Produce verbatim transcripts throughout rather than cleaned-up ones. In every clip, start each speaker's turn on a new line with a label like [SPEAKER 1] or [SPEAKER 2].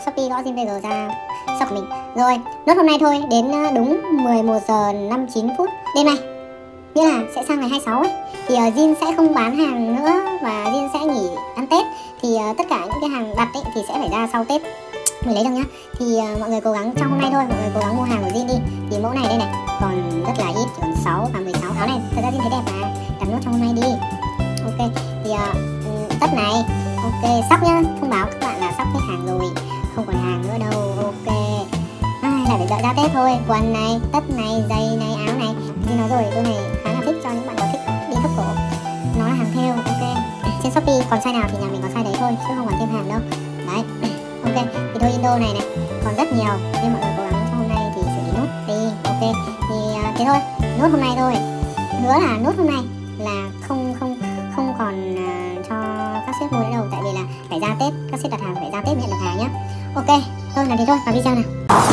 [SPEAKER 1] Shopee gõ zin vê giê ra shop của mình. Rồi, nốt hôm nay thôi, đến đúng mười một giờ năm mươi chín phút đêm nay, nghĩa là sẽ sang ngày hai mươi sáu ấy, thì uh, Jin sẽ không bán hàng nữa và Jin sẽ nghỉ ăn Tết. Thì uh, tất cả những cái hàng đặt ấy thì sẽ phải ra sau Tết mình lấy được nhá. Thì uh, mọi người cố gắng trong hôm nay thôi, mọi người cố gắng mua hàng của Jin đi. Thì mẫu này đây này còn rất là ít, chỉ còn sáu và mười sáu. Áo này thật ra Jin thấy đẹp mà, đặt nốt trong hôm nay đi. Ok, thì uh, tất này, ok, sóc nhá, thông báo các bạn là sắp hết hàng rồi, không còn hàng nữa đâu. Ok, à, là phải đợi ra Tết thôi. Quần này, tất này, giày này, áo này, Jin nói rồi, đôi này khá là thích cho những bạn nào thích đi thấp cổ. Nó là hàng thêu, ok. Trên Shopee còn size nào thì nhà mình còn size đấy thôi, chứ không còn thêm hàng đâu. Đấy, ok. Thì đôi Indo này này còn rất nhiều, nhưng mọi người cố gắng trong hôm nay thì xử lý nốt đi. Ok, thì uh, thế thôi, nốt hôm nay thôi. Hứa là nốt hôm nay là không không không còn uh, cho các ship mua nữa đâu, tại vì là phải ra Tết, các ship đặt hàng phải ra Tết nhận được hàng nhá. Ok, thôi là thế thôi, vào video nào.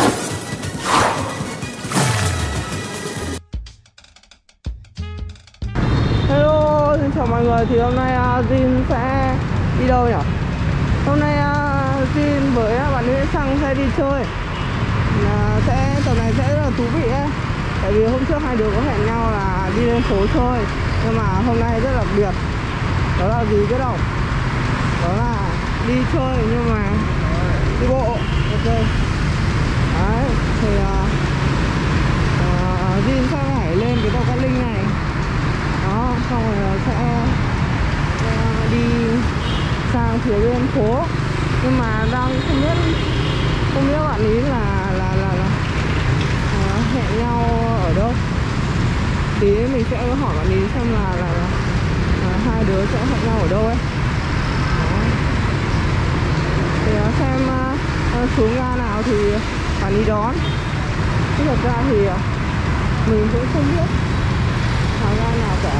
[SPEAKER 2] Hello, xin chào mọi người. Thì hôm nay uh, Jin sẽ đi đâu nhỉ? Hôm nay uh, Jin với uh, bạn Nguyễn Sang sẽ đi chơi. uh, sẽ Tầm này sẽ rất là thú vị ấy. Tại vì hôm trước hai đứa có hẹn nhau là đi lên phố chơi, nhưng mà hôm nay rất là đặc biệt. Đó là gì biết không? Đó là đi chơi nhưng mà đi bộ. Ok. Đấy, thì uh, uh, Jin sẽ phải lên cái tàu Cát Linh này. Đó, xong rồi sẽ uh, đi sang phía bên phố. Nhưng mà đang không biết Không biết bạn ý là là là, là uh, hẹn nhau ở đâu. Tí mình sẽ hỏi bạn ý xem là là, là uh, hai đứa sẽ hẹn nhau ở đâu ấy. Đó. Thì uh, xem uh, uh, xuống ga nào thì bạn ý đón. Chứ thật ra thì uh, mình cũng không biết là ga nào cả.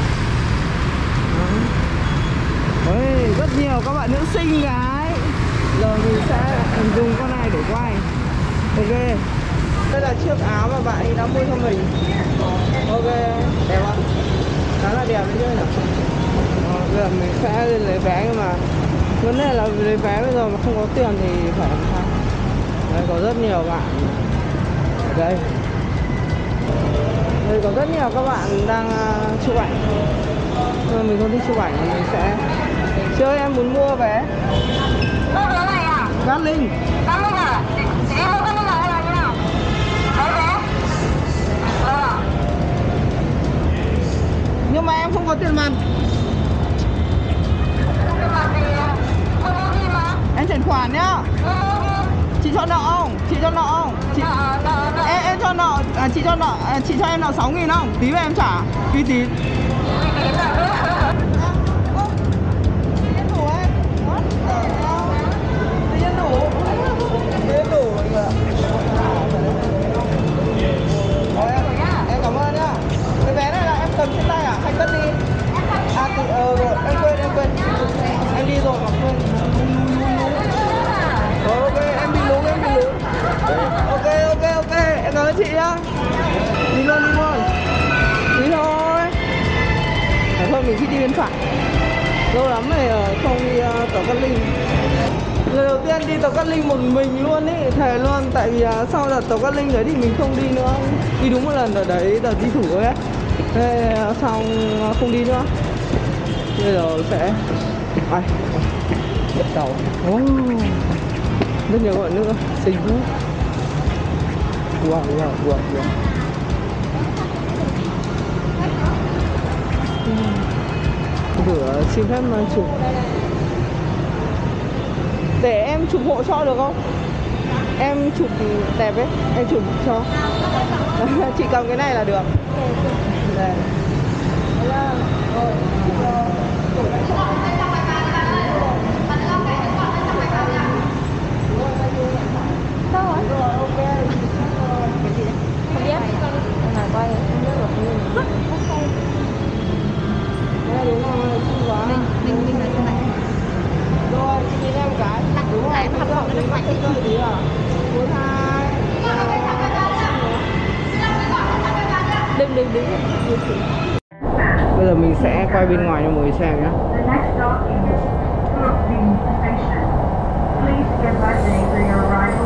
[SPEAKER 2] Ôi, rất nhiều các bạn nữ xinh gái. Giờ mình sẽ dùng con này để quay. Ok. Đây là chiếc áo mà bạn ấy đã mua cho mình. Ok, đẹp không? Khá là đẹp đấy chứ nhỉ? Ờ, bây giờ mình sẽ lên lấy vé, nhưng mà vấn đề là lấy vé bây giờ mà không có tiền thì phải làm sao? Đây có rất nhiều bạn ở đây. Đây có rất nhiều các bạn đang uh, chụp ảnh. Nhưng mà mình không thích chụp ảnh thì mình sẽ chơi. Em muốn mua vé.
[SPEAKER 3] Mua vé này à?
[SPEAKER 2] Cát Linh.
[SPEAKER 3] Cát Linh à? Chị em mua Cát Linh là hay là như nào? Lấy vé. Ờ.
[SPEAKER 2] Nhưng mà em không có tiền mặt.
[SPEAKER 3] Tiền mặt thì không có gì mà.
[SPEAKER 2] Em chuyển khoản nhá.
[SPEAKER 3] Ừ.
[SPEAKER 2] Chị cho nợ không? Chị cho nợ không? Chị...
[SPEAKER 3] Nợ, nợ, nợ.
[SPEAKER 2] Em, em cho nợ, à, chị cho nợ, à, chị cho em nợ sáu nghìn không? Tí về em trả, uy tín.
[SPEAKER 3] Uy tín à?
[SPEAKER 2] Em cảm ơn nhá. Cái vé này là em cầm trên tay à? Hay cất đi? À, thì, ờ, rồi, em quên, em quên. Em đi rồi mà quên. Ờ, ok, em đi lúng, em đi lúng. Ok, ok, ok, em cảm ơn chị nhá. Đi luôn, đi luôn. Đi thôi. Phải thôi mình thích đi bên phải. Lâu lắm rồi không đi uh, tàu Cát Linh. Lần đầu tiên đi tàu Cát Linh một mình luôn ý, thề luôn. Tại vì uh, sau đợt tàu Cát Linh đấy thì mình không đi nữa. Đi đúng một lần ở đấy, đợt đi thủ ấy. Thế uh, xong uh, không đi nữa. Bây giờ sẽ ai bắt đầu. Oh. Rất nhiều các bạn nữa, xinh quá. Wow, wow, wow, wow. Thử xin phép mà chụp. Để em chụp hộ cho được không? Em chụp đẹp ấy, em chụp cho. Chị cầm cái này là được. Đây.
[SPEAKER 3] Đâu rồi? Rồi, ok. Không biết. Con này quay không biết rồi.
[SPEAKER 2] Đây đúng rồi, xinh quá.
[SPEAKER 3] Mình mình mình là thế này.
[SPEAKER 2] Rồi, chị nhìn em cái. Đúng rồi, em thật lòng mình mạnh thích chơi tí à. Bốn hai. Đừng đừng đừng. Bây giờ mình sẽ quay bên ngoài cho mọi người xem nhé.
[SPEAKER 4] Please get back to your right.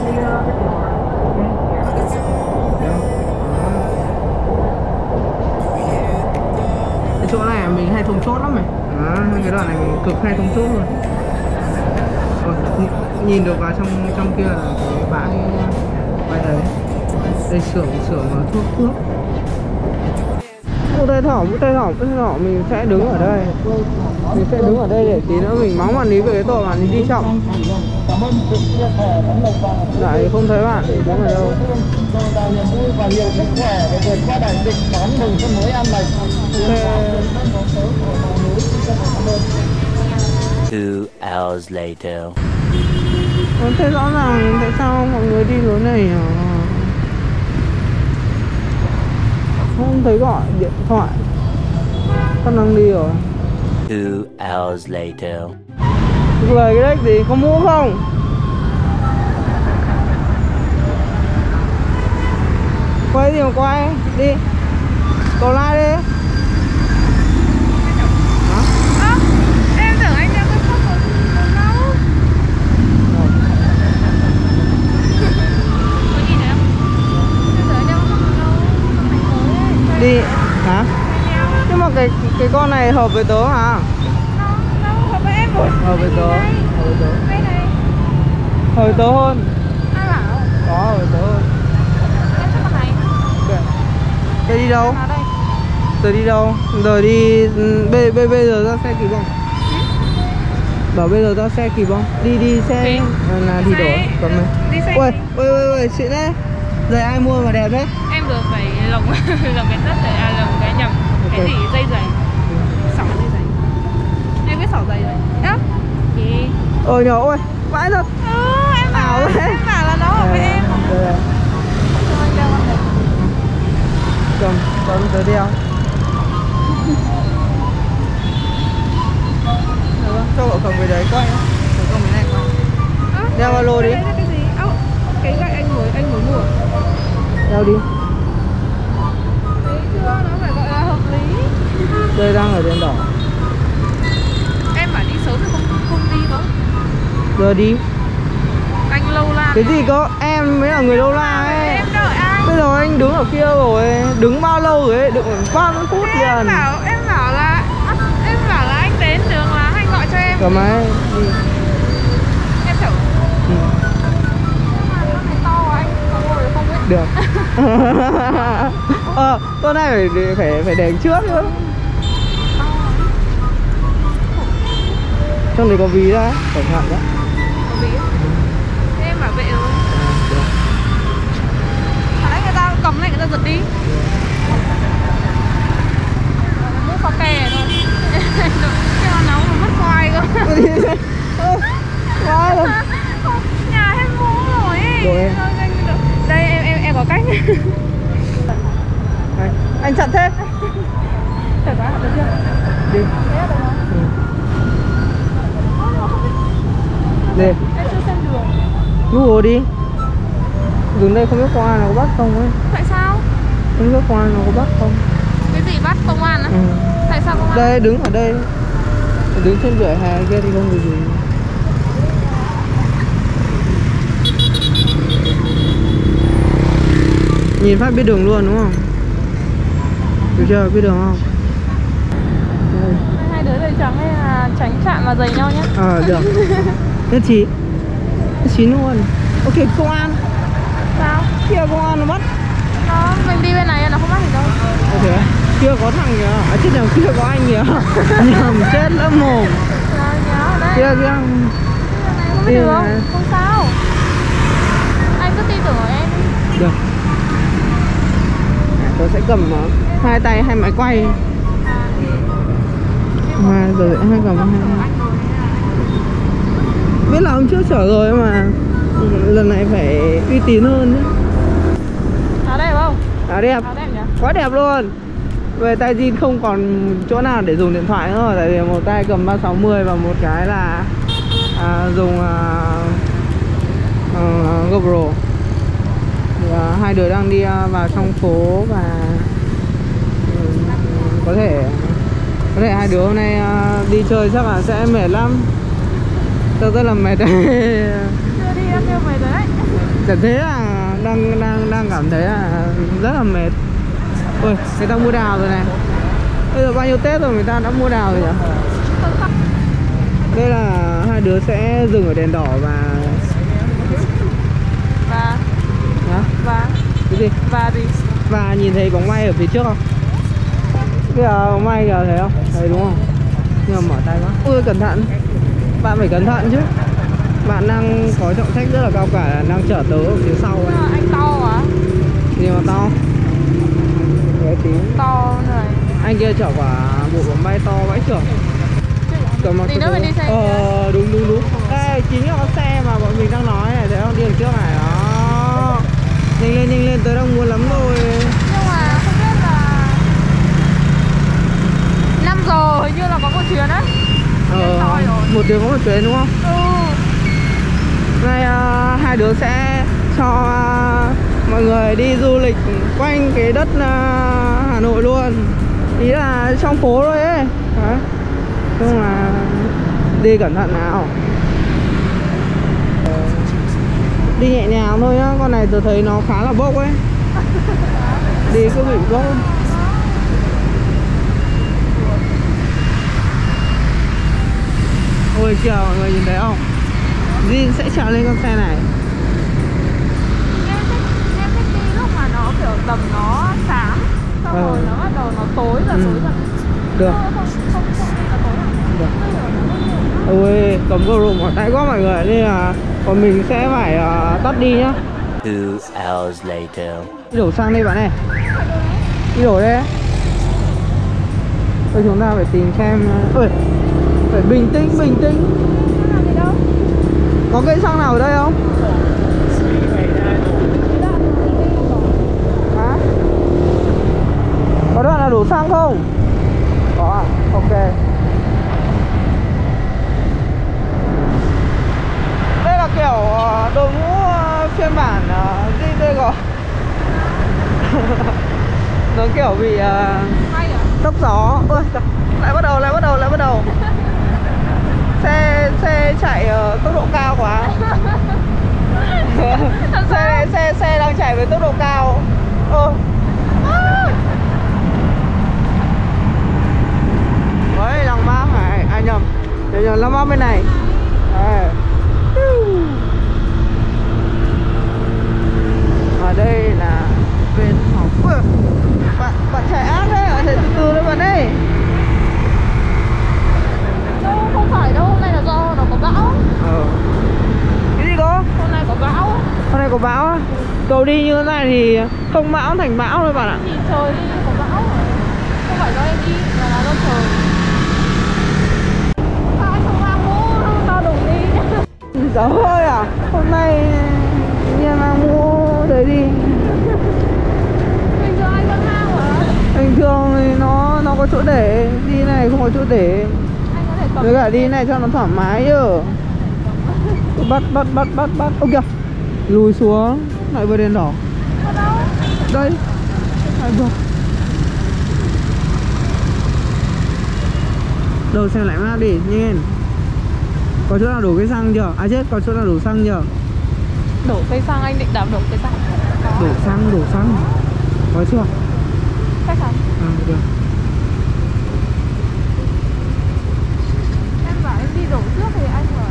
[SPEAKER 2] Cái chỗ này mình hay thông chốt lắm này. Đó, cái đoạn này mình cực hay thông chốt luôn. Ôi, nhìn được vào trong trong kia là cái bãi bãi đấy. Đây xưởng xưởng thuốc thuốc. Ô, đây thỏ, đây thỏ, đây thỏ mình sẽ đứng ở đây. Mình sẽ đứng ở đây để tí nữa mình mắng bạn ý về cái tội bạn đi chậm. Lại không thấy bạn thì đứng ở đâu.
[SPEAKER 4] Two hours later.
[SPEAKER 2] Không thấy rõ ràng tại sao mọi người đi lối này à? Không thấy gọi điện thoại. Con đang đi rồi.
[SPEAKER 4] Two hours later.
[SPEAKER 2] Lời cái đấy gì? Có mũ không? Quay gì mà quay? Đi. Cầu lai đi. Hả?
[SPEAKER 3] À, em tưởng anh đang có khóc một lâu. Có gì nữa? Em tưởng anh đang có khóc một lâu. Trong thành phố ấy.
[SPEAKER 2] Đi. Hả? Nhưng mà cái cái con này hợp với tớ hả?
[SPEAKER 3] Nó, nó hợp với em rồi.
[SPEAKER 2] Hợp với tớ. Hợp với tớ.
[SPEAKER 3] Đây này.
[SPEAKER 2] Hợp với tớ hơn.
[SPEAKER 3] Ai bảo?
[SPEAKER 2] Có hợp với tớ hơn.
[SPEAKER 3] Em chắc con này.
[SPEAKER 2] Kệ. Đây đi đâu?
[SPEAKER 3] Nào đây?
[SPEAKER 2] Giờ đi đâu? Giờ đi bây bây bây giờ ra xe kịp không? Bảo bây giờ ra xe kịp không? Đi đi xe
[SPEAKER 3] Đi.
[SPEAKER 2] là đi
[SPEAKER 3] Xe.
[SPEAKER 2] đổ cầm này.
[SPEAKER 3] Đi xe.
[SPEAKER 2] Ui, ui ui ui, xịn đấy. Giày ai mua mà đẹp thế?
[SPEAKER 3] Em vừa phải lồng lồng cái tất để à, lồng cái nhầm cái
[SPEAKER 2] Ok.
[SPEAKER 3] gì dây giày. Sỏ dây giày. Em biết sỏ giày rồi. Đó. Chị.
[SPEAKER 2] Ôi nhỏ ôi, vãi thật.
[SPEAKER 3] Ừ, em bảo
[SPEAKER 2] Ảo thế.
[SPEAKER 3] em bảo là nó hợp với em.
[SPEAKER 2] Đây đây.
[SPEAKER 3] Cho anh đeo con này.
[SPEAKER 2] Cầm, cầm tớ đeo. Được không? Cho cậu cầm cái đấy quay. Cậu cầm cái này quay.
[SPEAKER 3] Ơ,
[SPEAKER 2] Đeo ba lô đi.
[SPEAKER 3] cái đấy là cái gì? Ơ, cái gậy anh mới anh mới mua.
[SPEAKER 2] Đeo đi.
[SPEAKER 3] Thấy chưa? Nó phải gọi là hợp lý.
[SPEAKER 2] Đây đang ở đèn đỏ.
[SPEAKER 3] Em bảo đi sớm thì không không đi đâu.
[SPEAKER 2] Giờ đi.
[SPEAKER 3] Anh lâu la.
[SPEAKER 2] Cái gì cơ? Em mới là người lâu la ấy.
[SPEAKER 3] Em đợi anh.
[SPEAKER 2] Bây giờ anh đứng ở kia rồi. Đứng bao lâu rồi ấy? Được ba mươi phút
[SPEAKER 3] Em
[SPEAKER 2] liền.
[SPEAKER 3] bảo em bảo là em bảo là anh đến đường là anh gọi cho em.
[SPEAKER 2] Cầm ấy. Đi.
[SPEAKER 3] Em chở.
[SPEAKER 2] Ừ.
[SPEAKER 3] Nhưng mà con này to quá anh không ngồi được không biết.
[SPEAKER 2] Được. Ờ, con này phải phải phải để trước nữa. Trong này có ví đấy, cẩn thận đấy.
[SPEAKER 3] Có ví. Thế em bảo vệ rồi. Hồi nãy người ta cầm này người ta giật đi. Mút pha kè thôi. Cái nó nóng mà mất khoai cơ.
[SPEAKER 2] Quá rồi.
[SPEAKER 3] Nhà hết mũ rồi ấy.
[SPEAKER 2] Rồi em.
[SPEAKER 3] Đây em em em có cách.
[SPEAKER 2] Này, anh chặn thế.
[SPEAKER 3] Được quá, được chưa?
[SPEAKER 2] Đi.
[SPEAKER 3] Thế là được không?
[SPEAKER 2] Ừ.
[SPEAKER 3] Ôi, nhưng mà không biết.
[SPEAKER 2] Đi.
[SPEAKER 3] Em chưa xem đường.
[SPEAKER 2] Google đi. Đường đây không biết qua nó có bắt không ấy.
[SPEAKER 3] Tại sao?
[SPEAKER 2] Không biết qua nó có bắt không.
[SPEAKER 3] Cái gì bắt công an á?
[SPEAKER 2] Ừ.
[SPEAKER 3] Tại sao công an?
[SPEAKER 2] Đây đứng ở đây. Đứng trên vỉa hè kia thì không có gì. Nhìn phát biết đường luôn đúng không? Được chưa? Biết đường không? Đây.
[SPEAKER 3] Hai đứa đầy trắng hay là tránh chạm vào giày nhau nhé.
[SPEAKER 2] Ờ, được. Nhất trí. Nhất trí luôn. Ok, công an.
[SPEAKER 3] Sao?
[SPEAKER 2] Kia công an nó bắt.
[SPEAKER 3] Nó mình đi bên này nó không bắt gì đâu.
[SPEAKER 2] Ok. Kia có thằng kìa. À, chết nhầm, kia có anh kìa. Nhầm, chết lỡ mồm.
[SPEAKER 3] Là nhớ ở đây.
[SPEAKER 2] Kia kia.
[SPEAKER 3] Cái này không biết
[SPEAKER 2] Kia
[SPEAKER 3] đường.
[SPEAKER 2] này.
[SPEAKER 3] Không sao. Anh cứ tin tưởng vào em.
[SPEAKER 2] Được. Tôi sẽ cầm uh, hai tay hai máy quay. Mà rồi hai cầm hai. Biết là hôm trước chở rồi mà lần này phải uy tín hơn chứ.
[SPEAKER 3] Áo đẹp không?
[SPEAKER 2] À đẹp.
[SPEAKER 3] Áo đẹp nhỉ?
[SPEAKER 2] Quá đẹp luôn. Về tay jean không còn chỗ nào để dùng điện thoại nữa rồi. Tại vì một tay cầm ba sáu mươi và một cái là à, dùng à, à, GoPro. Và hai đứa đang đi à, vào trong phố và ừ, có thể có thể hai đứa hôm nay à, đi chơi chắc là sẽ mệt lắm. Tôi rất là mệt.
[SPEAKER 3] Chưa đi ăn kêu mày rồi đấy.
[SPEAKER 2] Cảm thấy là đang đang đang cảm thấy là rất là mệt. Ôi, người ta mua đào rồi này. Bây giờ bao nhiêu Tết rồi người ta đã mua đào rồi nhỉ? Đây là hai đứa sẽ dừng ở đèn đỏ và
[SPEAKER 3] Và
[SPEAKER 2] Hả?
[SPEAKER 3] Và
[SPEAKER 2] Cái gì?
[SPEAKER 3] Và gì?
[SPEAKER 2] Và nhìn thấy bóng bay ở phía trước không? Bây giờ bóng bay kìa, thấy không? Thấy đúng không? Nhưng mà mở tay quá. Ui cẩn thận. Bạn phải cẩn thận chứ. Bạn đang có trọng trách rất là cao cả, đang chở tớ ở phía sau ấy.
[SPEAKER 3] À, anh to hả?
[SPEAKER 2] Gì mà to? Bé tí.
[SPEAKER 3] To này.
[SPEAKER 2] Anh kia chở quả bộ bóng bay to vãi chưởng.
[SPEAKER 3] Tí nữa mình đi xe.
[SPEAKER 2] Ờ đúng đúng đúng. Đây chính là con xe mà bọn mình đang nói này, thấy không? Đi đằng trước này đó. Nhanh lên nhanh lên, tớ đang muốn lắm rồi.
[SPEAKER 3] Nhưng mà không biết là năm giờ hình như là có một chuyến đấy.
[SPEAKER 2] Ờ, một tiếng có một chuyến đúng không?
[SPEAKER 3] Ừ.
[SPEAKER 2] Nay uh, hai đứa sẽ cho uh, mọi người đi du lịch quanh cái đất uh, Hà Nội luôn. Ý là trong phố thôi ấy. Đấy. Nhưng mà đi cẩn thận nào. Đi nhẹ nhàng thôi nhá, con này tôi thấy nó khá là bốc ấy. Đi cứ bị bốc. Ôi kìa mọi người nhìn thấy không? Jin sẽ trèo lên con xe này.
[SPEAKER 3] Em thích, em thích đi lúc mà nó kiểu tầm nó sáng, xong
[SPEAKER 2] Ờ.
[SPEAKER 3] rồi nó bắt đầu nó tối dần
[SPEAKER 2] Ừ.
[SPEAKER 3] tối dần.
[SPEAKER 2] Được.
[SPEAKER 3] Không, không, không, không đi là tối hả?
[SPEAKER 2] Được.
[SPEAKER 3] Bây giờ nó không nhiều.
[SPEAKER 2] Ôi, cấm go room ở tay quá mọi người, nên là còn mình sẽ phải uh, tắt đi nhá.
[SPEAKER 4] Two hours later.
[SPEAKER 2] Đi đổ xăng đi bạn này. Đi đổ đây. Thôi chúng ta phải tìm xem. Ôi, phải bình tĩnh, bình tĩnh.
[SPEAKER 3] Làm gì đâu?
[SPEAKER 2] Có cây xăng nào ở đây không? Hả? Có đoạn là đổ xăng không? Có à? Ok. Đây là kiểu uh, đội ngũ uh, phiên bản uh, gi tê giê. Nó kiểu bị uh,
[SPEAKER 3] Hay à?
[SPEAKER 2] tốc gió. Ôi, lại bắt đầu, lại bắt đầu, lại bắt đầu. Xe xe chạy ở tốc độ cao quá. xe xe xe đang chạy với tốc độ cao. Ơ. Đấy, lăng Bác này, à nhầm. Để nhầm lăng Bác bên này. Đây. Ở đây là bên học. Ui, bạn bạn chạy ác đấy, bạn chạy từ từ đấy bạn ơi.
[SPEAKER 3] Đâu, không phải đâu, hôm nay là do nó có bão.
[SPEAKER 2] Ờ. Cái gì cô?
[SPEAKER 3] Hôm nay có bão.
[SPEAKER 2] Hôm nay có bão á? Cầu đi như thế này thì không bão thành bão thôi bạn ạ.
[SPEAKER 3] Nhìn trời đi, có bão rồi. Không phải do em đi, mà là do trời. Sao anh không mang mũ, không to đùng đi.
[SPEAKER 2] Gió hơi à? Hôm nay nhiên mang mũ đấy đi.
[SPEAKER 3] Bình thường anh vẫn mang hả?
[SPEAKER 2] Bình thường thì nó nó có chỗ để, đi này không có chỗ để.
[SPEAKER 3] Anh có thể cầm.
[SPEAKER 2] Với cả đi này cho nó thoải mái chứ. Bắt bắt bắt bắt bắt. Ô kìa. Lùi xuống, lại vừa đèn đỏ.
[SPEAKER 3] Ở đâu?
[SPEAKER 2] Đây. Lại vừa. Đầu xem lại map đi, nhanh. Có chỗ nào đổ cái xăng chưa? À chết, có chỗ nào đổ xăng chưa?
[SPEAKER 3] Đổ cây xăng, anh định đạp đổ cây xăng.
[SPEAKER 2] Đổ xăng, đổ xăng. Có chưa?
[SPEAKER 3] Chắc chắn.
[SPEAKER 2] À, được.
[SPEAKER 3] Em bảo em đi đổ trước thì anh bảo.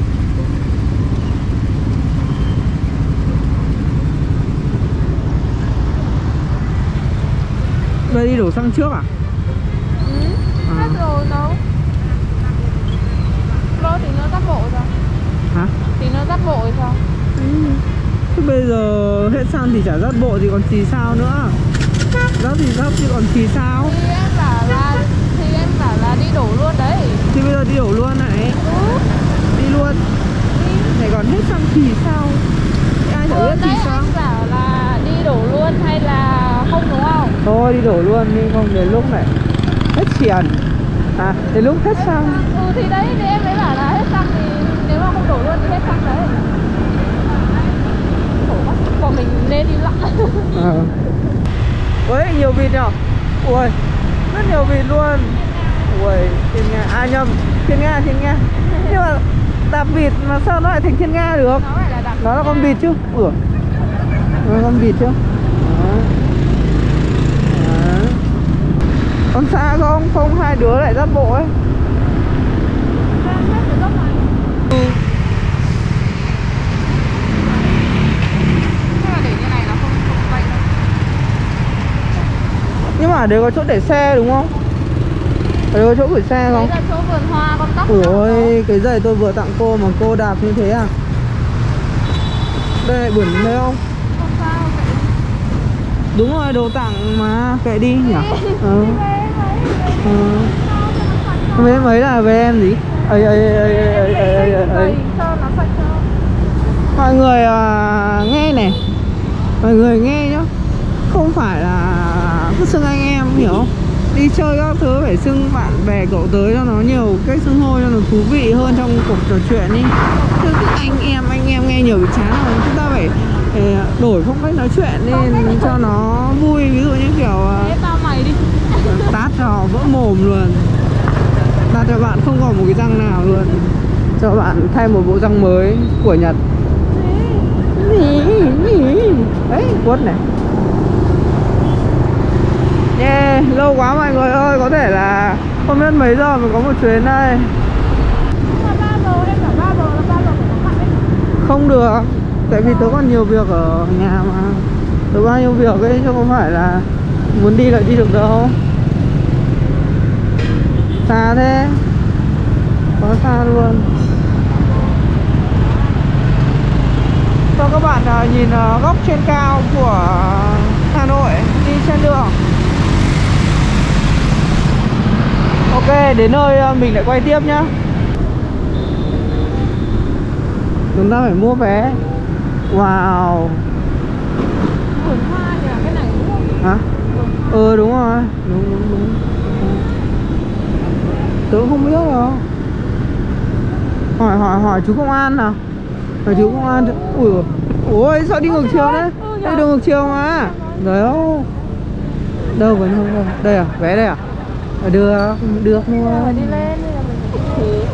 [SPEAKER 2] Đây đi đổ xăng trước à?
[SPEAKER 3] Ừ,
[SPEAKER 2] À.
[SPEAKER 3] hết rồi đâu. Lô thì nó dắt bộ rồi.
[SPEAKER 2] Hả?
[SPEAKER 3] Thì nó dắt bộ rồi sao?
[SPEAKER 2] Ừ. Thế bây giờ hết xăng thì chả dắt bộ thì còn thì sao nữa? Dắt thì dắt thì còn thì sao?
[SPEAKER 3] Thì em bảo là thì em bảo là đi đổ luôn đấy.
[SPEAKER 2] Thì bây giờ đi đổ luôn này.
[SPEAKER 3] Ừ.
[SPEAKER 2] Đi luôn. Này còn hết xăng thì sao? Thế ai chả
[SPEAKER 3] Ừ,
[SPEAKER 2] biết thì
[SPEAKER 3] đấy
[SPEAKER 2] sao?
[SPEAKER 3] anh bảo là đi đổ luôn hay là không đúng không?
[SPEAKER 2] Thôi đi đổ luôn đi, không đến lúc này hết tiền. À, đến lúc hết xăng.
[SPEAKER 3] Ừ thì đấy, thì em mới bảo là hết xăng thì nếu mà không đổ luôn thì hết xăng đấy. Khổ quá, bọn mình nên đi lặng.
[SPEAKER 2] Ờ. Ui, nhiều vịt nhở? Ui, rất nhiều vịt luôn. Ui, thiên nga, à nhầm, thiên nga, thiên nga. Nhưng mà đạp vịt mà sao nó lại thành thiên nga được?
[SPEAKER 3] Nó phải là đạp.
[SPEAKER 2] Nó là con vịt chứ. Ủa. Nó là con vịt chứ. Đó. Đó. Con xa không? Không hai đứa lại dắt bộ ấy. Ừ. Nhưng mà ở đây có chỗ để xe đúng không? Ở đây có chỗ gửi xe không?
[SPEAKER 3] Đấy là chỗ vườn hoa con cóc.
[SPEAKER 2] Ủa ôi, cái giày tôi vừa tặng cô mà cô đạp như thế à? Đây lại bẩn đấy không?
[SPEAKER 3] Không sao, kệ.
[SPEAKER 2] Đúng rồi, đồ tặng mà, kệ đi nhỉ? Ừ. Ừ. Mấy mấy là về em gì? Ây ây ây ây ây ây ây ây.
[SPEAKER 3] Sao nó sạch sao?
[SPEAKER 2] Mọi người à, nghe này. Mọi người nghe nhá. Không phải là cứ xưng anh em hiểu không? Đi chơi các thứ phải xưng bạn bè cậu tới cho nó nhiều cách xưng hô cho nó thú vị hơn trong cuộc trò chuyện đi. Chứ cứ anh em anh em nghe nhiều bị chán rồi. Chúng ta phải đổi phong cách nói chuyện lên cho nó vui. Ví dụ như kiểu
[SPEAKER 3] Thế tao mày đi.
[SPEAKER 2] tát cho vỡ mồm luôn. Tát cho bạn không còn một cái răng nào luôn. Cho bạn thay một bộ răng mới của Nhật. Đấy, quất này. Yeah, lâu quá mọi người ơi, có thể là không biết mấy giờ mới có một chuyến đây.
[SPEAKER 3] ba giờ, em bảo ba giờ là ba giờ phải có mặt ấy.
[SPEAKER 2] Không được, tại vì tớ còn nhiều việc ở nhà mà. Tớ bao nhiêu việc ấy, chứ không phải là muốn đi lại đi được đâu. Xa thế, quá xa luôn. Cho các bạn nhìn góc trên cao của Hà Nội đi trên đường. Ok, đến nơi mình lại quay tiếp nhá. Chúng ta phải mua vé. Wow.
[SPEAKER 3] Vườn hoa nhỉ, cái này đúng không?
[SPEAKER 2] Hả? Ừ đúng rồi. Đúng đúng đúng. Tớ cũng không biết đâu. Hỏi hỏi hỏi chú công an nào. Hỏi chú công an. Ui ôi. Ôi sao đi ngược chiều đấy? Đây đường ngược chiều mà. Đấy đâu. Đâu vẫn không đâu. Đây à? Vé đây à? Được, được mua.
[SPEAKER 3] Phải đi lên nên là mình phải đi.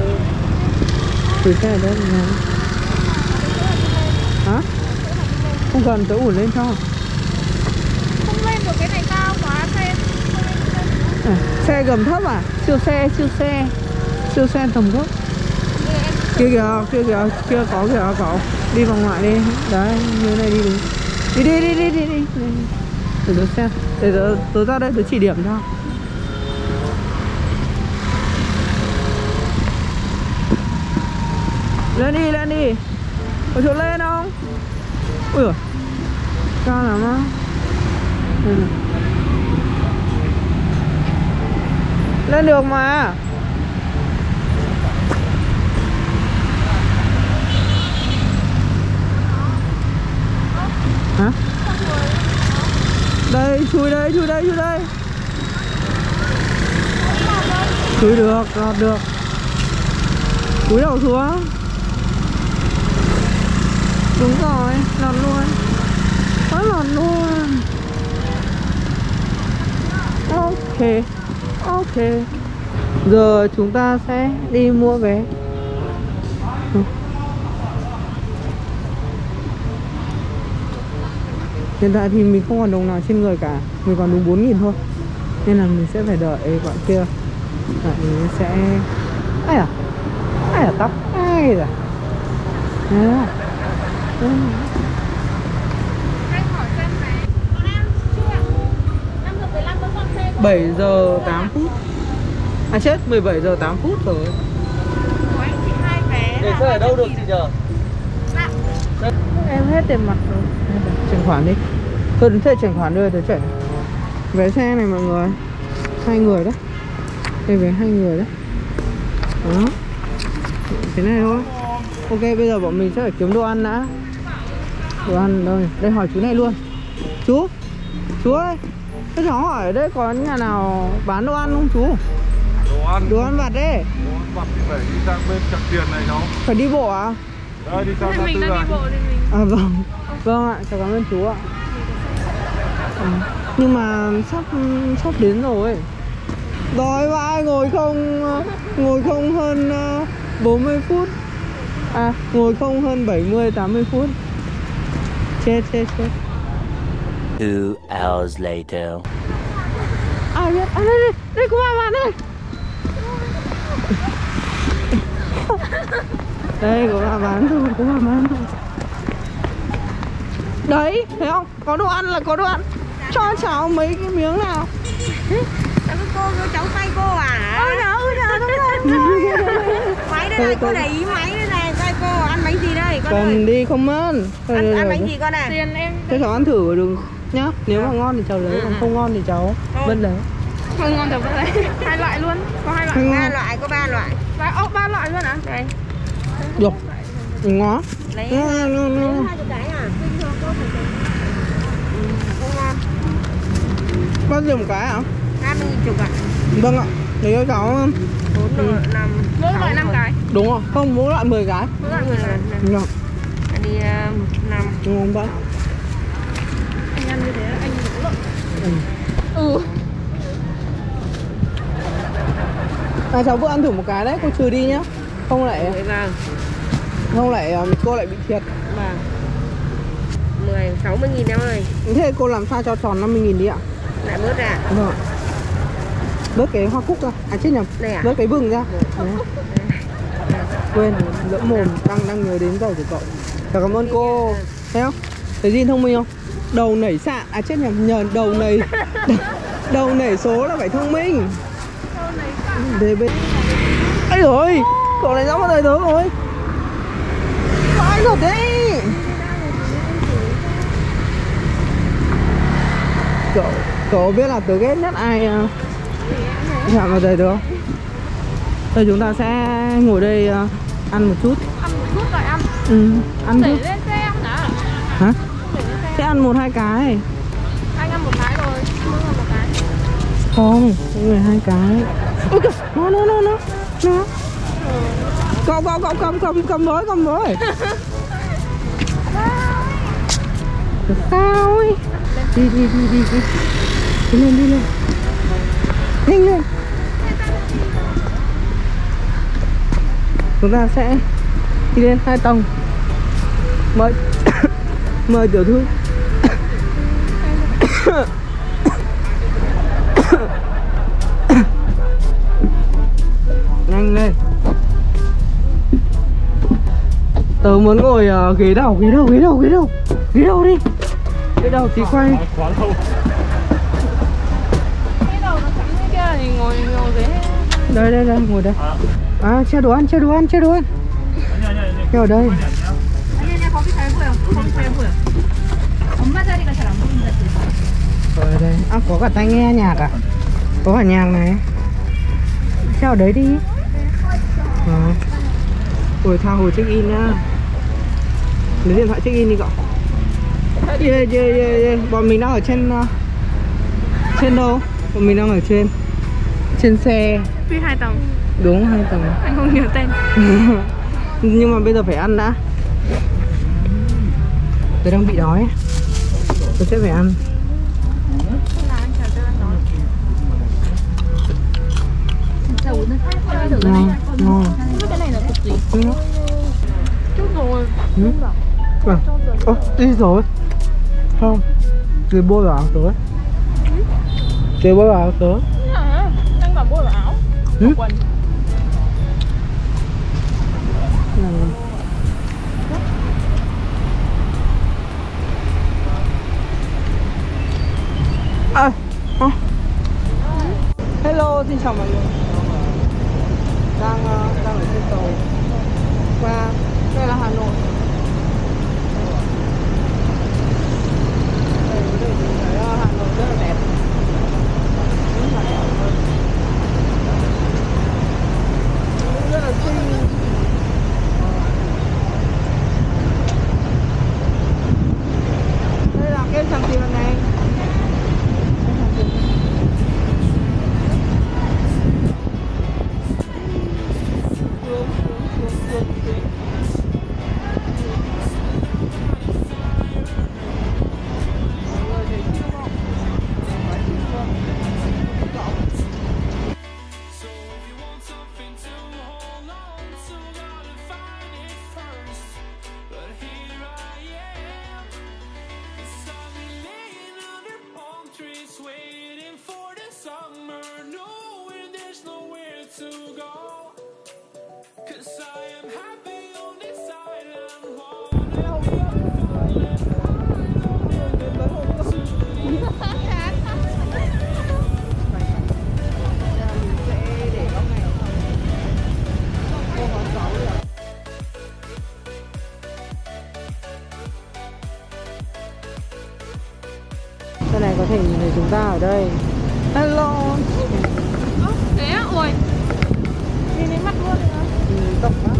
[SPEAKER 2] Từ xe ở đây mình làm. Hả? Không cần, tớ ủn lên cho.
[SPEAKER 3] Không lên được, cái này cao quá xe.
[SPEAKER 2] À, xe gầm thấp à? Siêu xe, siêu xe. Siêu xe tầm thấp. Kia kìa, kia kìa, kia có kìa cậu. Đi vòng ngoài đi. Đấy, như này đi đúng. Đi đi đi đi đi đi. Để tớ xem. Để tớ, tớ ra đây tớ chỉ điểm cho. Lên đi, lên đi. Có chỗ lên không? Ui dồi, cao lắm á. Lên được mà. Hả? Đây, chui đây, chui đây, chui đây. Chui được, lọt được. Cúi đầu xuống. Đúng rồi, lọt luôn. Quá lọt luôn. Ok. Ok. Giờ chúng ta sẽ đi mua vé. Hiện tại thì mình không còn đồng nào trên người cả. Mình còn đúng bốn nghìn thôi. Nên là mình sẽ phải đợi bạn kia. Bạn ấy sẽ... Ai à? Ai là tóc? Ai à? À. Ừ.
[SPEAKER 3] Anh hỏi xem này. Còn em chưa ạ? năm giờ mười lăm vẫn còn xe.
[SPEAKER 2] bảy giờ tám phút. À chết, mười bảy giờ tám phút rồi.
[SPEAKER 3] Của anh chị hai vé.
[SPEAKER 5] Để xe ở đâu được chị nhờ?
[SPEAKER 3] Dạ.
[SPEAKER 2] Em hết tiền mặt rồi. Chuyển khoản đi. Thôi đến thuê chuyển khoản đưa tôi chuyển. Vé xe này mọi người. Hai người đấy. Đây vé hai người đấy. Đó. Thế này thôi. Ok, bây giờ bọn mình sẽ phải kiếm đồ ăn đã. Đồ ăn đâu nhỉ? Đây hỏi chú này luôn. Chú. Chú ơi. Tôi cháu hỏi ở đây có nhà nào bán đồ ăn không chú?
[SPEAKER 5] Đồ ăn.
[SPEAKER 2] Đồ ăn vặt đấy.
[SPEAKER 5] Đồ ăn vặt thì phải đi sang bên Tràng Tiền này cháu.
[SPEAKER 2] Phải đi bộ à?
[SPEAKER 5] Đây đi sang
[SPEAKER 3] Thế
[SPEAKER 5] ngã
[SPEAKER 3] mình
[SPEAKER 5] tư
[SPEAKER 3] đang
[SPEAKER 5] này.
[SPEAKER 3] đi bộ thì mình.
[SPEAKER 2] À vâng. Vâng ạ, cháu cảm ơn chú ạ. À, nhưng mà sắp sắp đến rồi. Đói vãi, ngồi không ngồi không hơn bốn mươi phút À, ngồi không hơn bảy mươi tám mươi phút. Chết chết chết.
[SPEAKER 4] Two hours later.
[SPEAKER 2] À biết, à đây đây, đây có ba bạn đây. Đây có bà bán thôi, có bà bán thôi. Đấy, thấy không? Có đồ ăn là có đồ ăn. Cho cháu mấy cái miếng nào.
[SPEAKER 3] Sao cô, cô cháu tay cô à?
[SPEAKER 2] Ôi trời ơi, trời ơi.
[SPEAKER 3] Máy đây này, cô để ý máy đây này, tay cô ăn bánh gì đây? Con
[SPEAKER 2] Cầm
[SPEAKER 3] ơi.
[SPEAKER 2] đi không mất.
[SPEAKER 3] Ăn, ăn bánh gì con này?
[SPEAKER 6] Tiền em
[SPEAKER 2] Cho cháu ăn thử đừng nhá. Nếu mà ngon thì cháu lấy, còn không ngon thì cháu vẫn lấy.
[SPEAKER 6] không ngon được vẫn lấy. Hai loại luôn, có hai loại.
[SPEAKER 3] Ba loại, có ba loại.
[SPEAKER 6] Ba, ô, ba loại luôn à?
[SPEAKER 3] Đây.
[SPEAKER 2] Được. Ngó.
[SPEAKER 3] Lấy
[SPEAKER 2] No, no, no.
[SPEAKER 3] hai chục cái à? Ừ, không ngon.
[SPEAKER 2] Bao nhiêu một cái hả?
[SPEAKER 3] hai mươi nghìn chục ạ.
[SPEAKER 2] Vâng ạ. Để cho cháu.
[SPEAKER 3] bốn, năm,
[SPEAKER 6] Mỗi loại năm cái.
[SPEAKER 2] Đúng rồi, không mỗi loại mười cái.
[SPEAKER 6] Mỗi loại mười cái.
[SPEAKER 2] Được.
[SPEAKER 3] Đi năm.
[SPEAKER 2] Ngon vậy.
[SPEAKER 6] Anh ăn như thế anh cũng lợn.
[SPEAKER 2] Ừ.
[SPEAKER 6] Ừ.
[SPEAKER 2] À, cháu vừa ăn thử một cái đấy, cô trừ đi nhá. Không lại
[SPEAKER 3] Vâng.
[SPEAKER 2] không lại cô lại bị thiệt.
[SPEAKER 3] Vâng. mười, sáu mươi nghìn em ơi.
[SPEAKER 2] Thế cô làm sao cho tròn năm mươi nghìn đi ạ?
[SPEAKER 3] Lại bớt ra.
[SPEAKER 2] Vâng. Bớt cái hoa cúc ra. À chết nhầm.
[SPEAKER 3] Đây à?
[SPEAKER 2] Bớt cái vừng ra. Đấy. Quên, lỡ mồm, đang đang nhớ đến giàu của cậu. Chào cảm ơn cô. Thấy không? Thấy Jin thông minh không? Đầu nảy sạn, à chết nhầm, nhờ đầu nảy đầu nảy số là phải thông minh. Thế bên ấy rồi, cậu này rõ một đời tớ rồi. Phải rồi đấy. Cậu cậu biết là tớ ghét nhất ai uh, chạm vào đời tớ không? Thôi chúng ta sẽ ngồi đây uh, ăn một chút.
[SPEAKER 6] Ăn một chút rồi ăn.
[SPEAKER 2] Ừ, ăn
[SPEAKER 6] Để
[SPEAKER 2] chút.
[SPEAKER 6] lên xe em hả?
[SPEAKER 2] Hả?
[SPEAKER 6] Để lên xe.
[SPEAKER 2] Sẽ ăn một hai cái.
[SPEAKER 6] Anh ăn một cái rồi, mỗi người một cái.
[SPEAKER 2] Không, mỗi người hai cái. Ôi kìa, nó nó nó nó nó. Cậu cậu cậu cầm cầm cầm với cầm với. Sao ấy? Đi đi đi đi đi. Đi lên đi lên. Nhanh lên. Chúng ta sẽ đi lên hai tầng. Mời mời tiểu thư. Nhanh lên. Tớ muốn ngồi uh, ghế đầu, ghế đầu, ghế đầu, ghế đầu. Ghế đầu đi. Ghế đầu thì quay.
[SPEAKER 5] Quá lâu.
[SPEAKER 6] Cái đầu nó trắng như kia thì ngồi ngồi ghế.
[SPEAKER 2] Đây đây đây, ngồi đây. À, che đồ ăn, che đồ ăn, che đồ ăn. Che ở đây. Rồi đây, à, có cả tai nghe nhạc à? Có cả nhạc này. Che ở đấy đi. À. Ôi tha hồ check in nhá. Lấy điện thoại check in đi cậu. Yeah, yeah, yeah, yeah. Bọn mình đang ở trên uh, trên đâu? Bọn mình đang ở trên trên xe.
[SPEAKER 6] Phi hai tầng.
[SPEAKER 2] Đúng, hai tầng.
[SPEAKER 6] Anh không nhớ tên.
[SPEAKER 2] Nhưng mà bây giờ phải ăn đã. Tôi đang bị đói. Tôi sẽ phải ăn. Ngon, ngon.
[SPEAKER 6] Cái này là cục gì?
[SPEAKER 2] Ừ.
[SPEAKER 6] Chút rồi.
[SPEAKER 2] Ừ. À. Ơ, đi rồi. Không. Người bôi vào áo tớ. Người bôi vào áo tớ.
[SPEAKER 6] À, anh bảo bôi vào áo.
[SPEAKER 2] Ừ.
[SPEAKER 6] Quần.
[SPEAKER 2] À, à. Hello, xin chào mọi người. Đang uh, đang ở trên tàu và đây là Hà Nội. Đây, đây thì thấy uh, Hà Nội rất là đẹp. Rất là đẹp luôn. Rất là xinh. Đây là cái Tràng Tiền này. Cái này có thể nhìn thấy chúng ta ở đây. Hello.
[SPEAKER 3] Ơ, thế á? Ui, nhìn thấy mặt luôn hả?
[SPEAKER 2] Ừ, tóc á.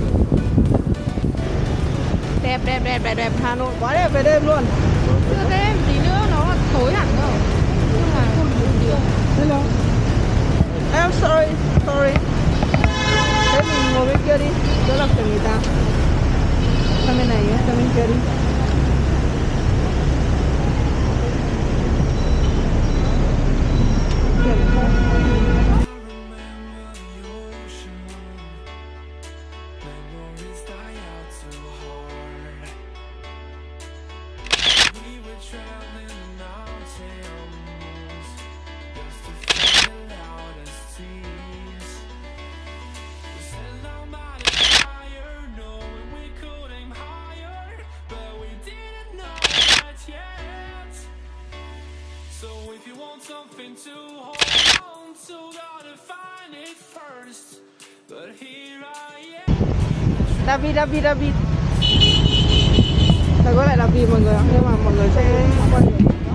[SPEAKER 3] Đẹp, đẹp, đẹp, đẹp, đẹp.
[SPEAKER 2] Hà Nội quá đẹp về đêm luôn.
[SPEAKER 3] Chưa đêm, tí nữa nó tối hẳn rồi. Nhưng mà không được.
[SPEAKER 2] Hello. Em sorry, sorry. Thế mình ngồi bên kia đi, đỡ lập cho người ta. Sang bên này nhé, sang bên kia đi.
[SPEAKER 7] Something to hold on to, gotta find it first. But here I am.
[SPEAKER 2] David, David, David. Đây có lại là vì mọi người, nhưng mà mọi người sẽ quay.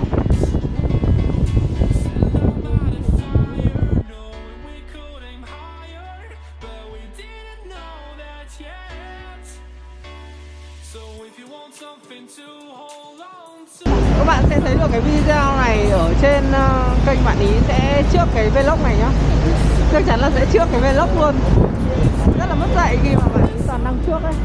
[SPEAKER 2] Các bạn sẽ thấy được cái video này ở trên uh, kênh bạn ý sẽ trước cái vlog này nhá. Chắc chắn là sẽ trước cái vlog luôn. Rất là mất dạy khi mà bạn ý toàn đăng trước ấy.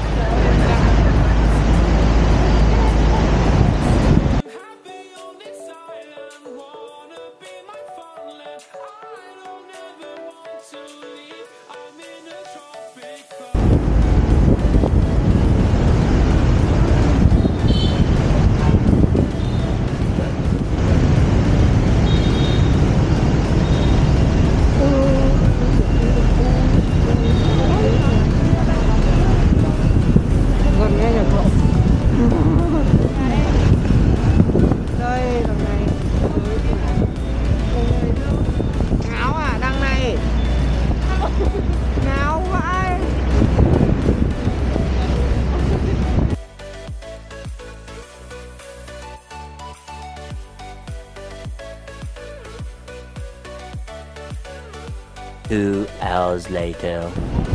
[SPEAKER 4] Two hours later.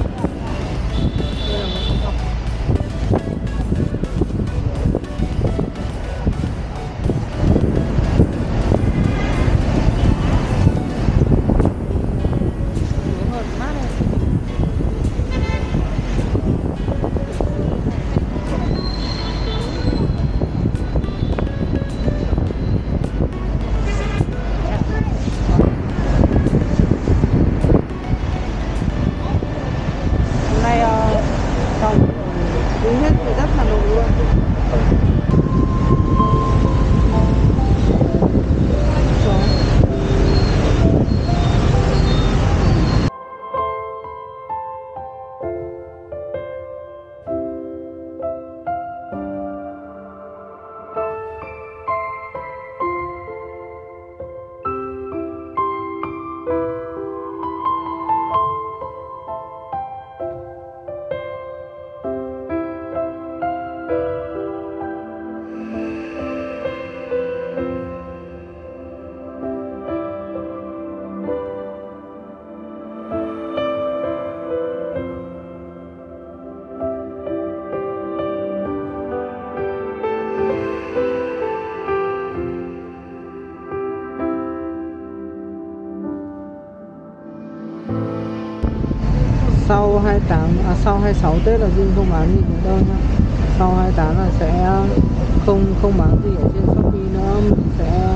[SPEAKER 2] Sau hai mươi tám, à, sau hai mươi sáu Tết là Duyên không bán gì nữa đâu nhá. Sau hai mươi tám là sẽ không không bán gì ở trên Shopee nữa, mình sẽ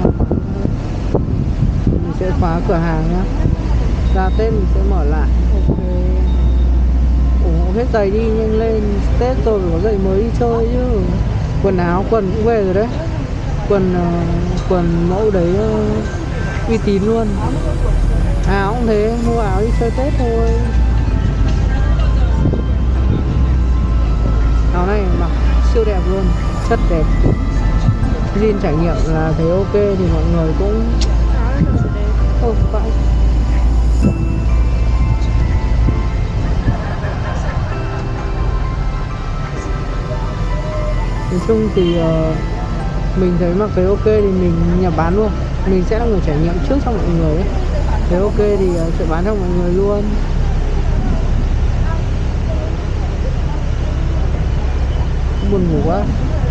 [SPEAKER 2] mình sẽ khóa cửa hàng nhá. Ra Tết mình sẽ mở lại. Ok. ủng hộ hết giày đi, nhanh lên, Tết rồi phải có giày mới đi chơi chứ. Quần áo quần cũng về rồi đấy. quần uh, quần mẫu đấy uh, uy tín luôn. Áo cũng thế, mua áo đi chơi Tết thôi. Áo này mặc siêu đẹp luôn, chất đẹp. Jean trải nghiệm là thấy ok thì mọi người cũng oh, vậy. Nói chung thì uh, mình thấy mặc thấy ok thì mình nhập bán luôn. Mình sẽ là người trải nghiệm trước cho mọi người ấy. Thấy ok thì uh, sẽ bán cho mọi người luôn. Buồn ngủ quá.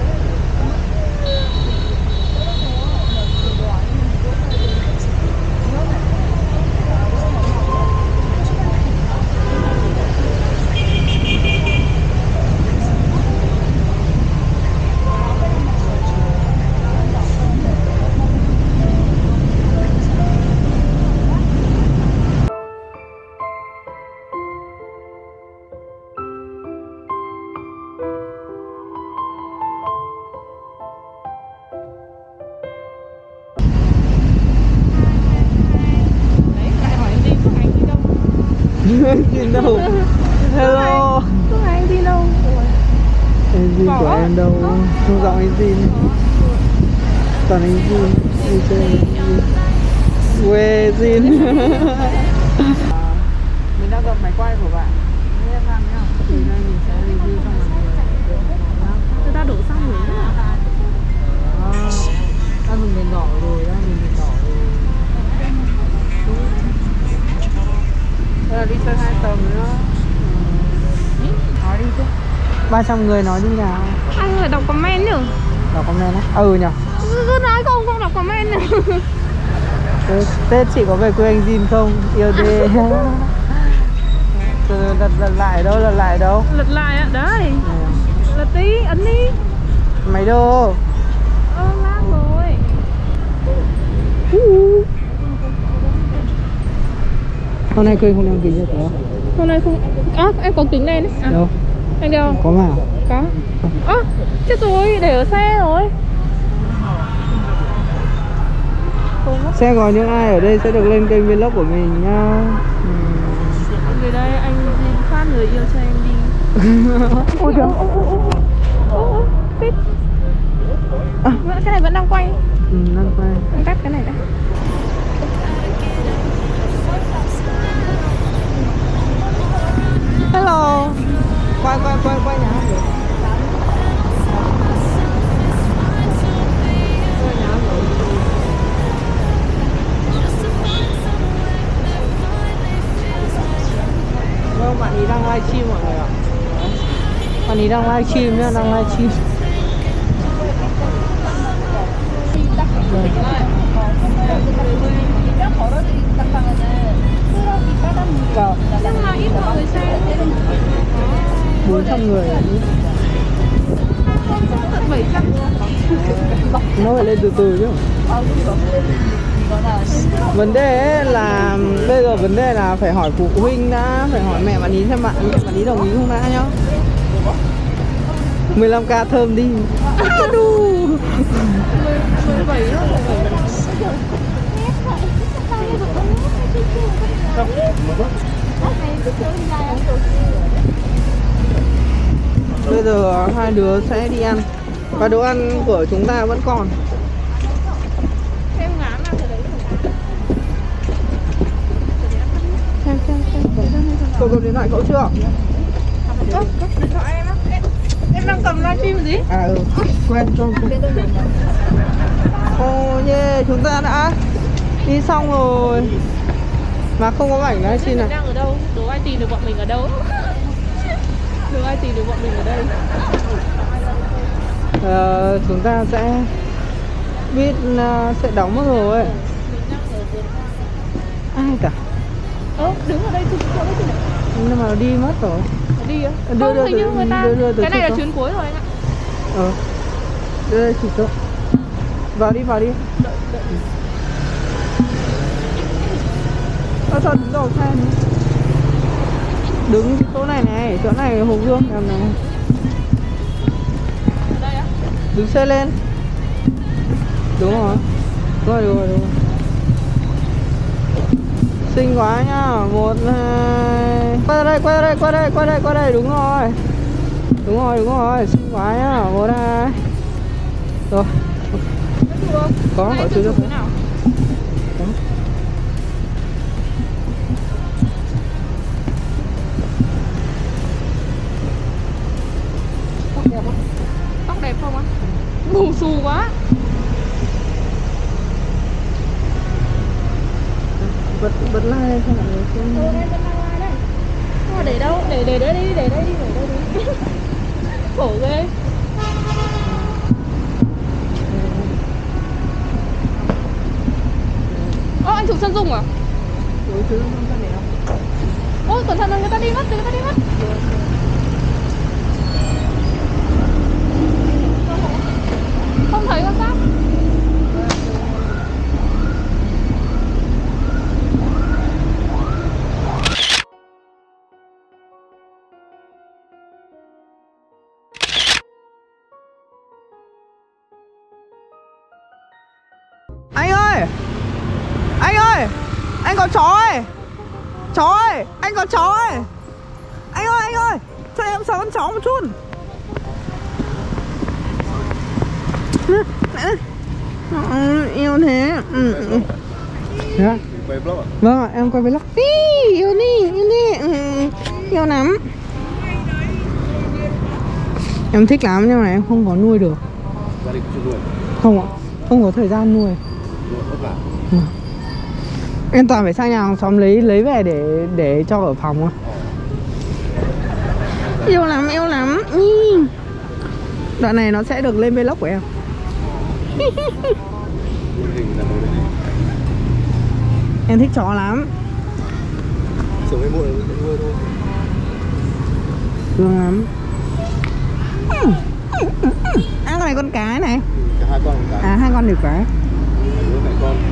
[SPEAKER 2] Anh Jin đâu? Hello.
[SPEAKER 3] Không phải anh Jin đâu.
[SPEAKER 2] Anh Jin của em đâu? Không giọng anh Jin. Toàn anh Jin. Đi chơi anh Jin. Quê Jin. Mình đang gặp máy quay của bạn. Nghe sang nhá. Thì nay mình sẽ review cho mọi người.
[SPEAKER 3] Người ta đổ xăng rồi đó.
[SPEAKER 2] À, đã dùng đèn đỏ rồi, đã dùng đèn đỏ rồi. Đây là đi chơi hai tầng nữa. Nói đi chứ. ba trăm người nói đi nào.
[SPEAKER 3] Anh phải đọc comment nhỉ?
[SPEAKER 2] Đọc comment á? Ừ nhỉ.
[SPEAKER 3] Cứ nói không, không đọc comment nhỉ?
[SPEAKER 2] Tết, Tết chị có về quê anh Jin không? Yêu đê. Từ lật, lật lại đâu, lật lại đâu?
[SPEAKER 3] Lật lại ạ, đấy. Lật tí, ấn đi.
[SPEAKER 2] Mấy đô?
[SPEAKER 3] Ơ, lát rồi.
[SPEAKER 2] Hôm nay quên không đeo kính được không?
[SPEAKER 3] Hôm nay không... À, em có kính này đấy. À,
[SPEAKER 2] đâu?
[SPEAKER 3] anh đeo.
[SPEAKER 2] Có mà.
[SPEAKER 3] Có. Ơ, à, chết rồi, để ở xe rồi.
[SPEAKER 2] Sẽ có những ai ở đây sẽ được lên kênh vlog của mình nha.
[SPEAKER 3] Người đây anh phát người yêu cho em đi. Ôi trời. Ô, phít. Cái này vẫn đang quay.
[SPEAKER 2] Ừ, đang quay.
[SPEAKER 3] Anh cắt cái này đã.
[SPEAKER 2] Hello. Quay quay quay quay nhà hát được. Vâng, bạn ý đang livestream mọi người ạ. Bạn ý đang livestream nhá, đang livestream.
[SPEAKER 3] Nhưng mà ít người xem.
[SPEAKER 2] bốn trăm người
[SPEAKER 3] bảy trăm.
[SPEAKER 2] nó phải lên từ từ chứ. Vấn đề ấy là bây giờ vấn đề là phải hỏi phụ huynh đã, phải hỏi mẹ bạn ý xem bạn mẹ bạn ý đồng ý không đã nhá. mười lăm k thơm đi. À, đu.
[SPEAKER 3] mười bảy đó.
[SPEAKER 2] Bây giờ hai đứa sẽ đi ăn. Và đồ ăn của chúng ta vẫn còn.
[SPEAKER 3] Em ngán ăn cái đấy.
[SPEAKER 2] Cậu cầm điện thoại cậu chưa?
[SPEAKER 3] Ơ, điện thoại em á. Em, em đang cầm livestream gì?
[SPEAKER 2] À ừ, quen cho. Ồ yeah, chúng ta đã đi xong rồi. Mà không có ảnh livestream này.
[SPEAKER 3] Đang ở đâu? Đố ai tìm được bọn mình ở đâu? Đố ai tìm được bọn mình ở đây?
[SPEAKER 2] Ờ, chúng ta sẽ biết uh, sẽ đóng mất rồi. Ai cả?
[SPEAKER 3] Ơ, đứng ở đây chụp chỗ chứ này.
[SPEAKER 2] Nhưng mà đi mất rồi.
[SPEAKER 3] Đi á?
[SPEAKER 2] Đưa,
[SPEAKER 3] Không,
[SPEAKER 2] đưa,
[SPEAKER 3] hình như
[SPEAKER 2] đưa,
[SPEAKER 3] người ta.
[SPEAKER 2] đưa, đưa, đưa,
[SPEAKER 3] cái này
[SPEAKER 2] đưa,
[SPEAKER 3] là
[SPEAKER 2] đưa.
[SPEAKER 3] chuyến cuối rồi anh ạ.
[SPEAKER 2] Ờ. Đưa đây chụp chỗ. Vào đi, vào đi.
[SPEAKER 3] Đợi, đợi.
[SPEAKER 2] Ờ, sao đứng đầu xe nữa? Đứng chỗ này này, chỗ này Hồ Gươm em này.
[SPEAKER 3] Đây á?
[SPEAKER 2] Đứng xe lên. Đúng rồi. Đúng rồi, đúng rồi, đúng rồi. Xinh quá nhá. Một, hai. Quay ra đây, quay ra đây, quay ra đây, quay ra đây, quay ra đây. Đúng rồi. Đúng rồi, đúng rồi. Xinh quá nhá. Một, hai. Rồi. Có, có chữ được. Có.
[SPEAKER 3] Tóc đẹp không? Tóc đẹp không á? Bù xù quá.
[SPEAKER 2] Bật bật like không mọi người xem.
[SPEAKER 3] Ừ, đây vẫn đang like đây. Mà để đâu? Để để đây đi, để đây đi, để đây đi. Khổ ghê. Ơ, anh chụp chân dung à?
[SPEAKER 2] Ủa, chứ không sao đẹp.
[SPEAKER 3] Ôi, cẩn thận rồi, người ta đi mất, người ta đi mất. Không thấy con sao?
[SPEAKER 2] Anh ơi! Anh ơi! Anh có chó ơi! Chó ơi! Anh có chó ơi! Anh ơi, anh ơi! Cho em sờ con chó một chút. Ừ, yêu thế. Ừ. Dạ.
[SPEAKER 5] Quay vlog à?
[SPEAKER 2] Vâng ạ, em quay vlog. Ý, yêu đi, yêu đi. Ừ, yêu lắm. Em thích lắm nhưng mà em không có nuôi được.
[SPEAKER 5] Gia đình chưa nuôi.
[SPEAKER 2] Không ạ, không có thời gian nuôi.
[SPEAKER 5] Nuôi vất vả.
[SPEAKER 2] Ừ. Em toàn phải sang nhà hàng xóm lấy lấy về để để cho ở phòng thôi. Yêu lắm, yêu lắm. Ừ. Đoạn này nó sẽ được lên vlog của em. Em thích chó lắm.
[SPEAKER 5] Sống với muội nuôi thôi.
[SPEAKER 2] Thương lắm. À, con này con cái này.
[SPEAKER 5] Cả hai con một cái.
[SPEAKER 2] À, hai con đều cái.
[SPEAKER 5] Hai đứa mẹ con.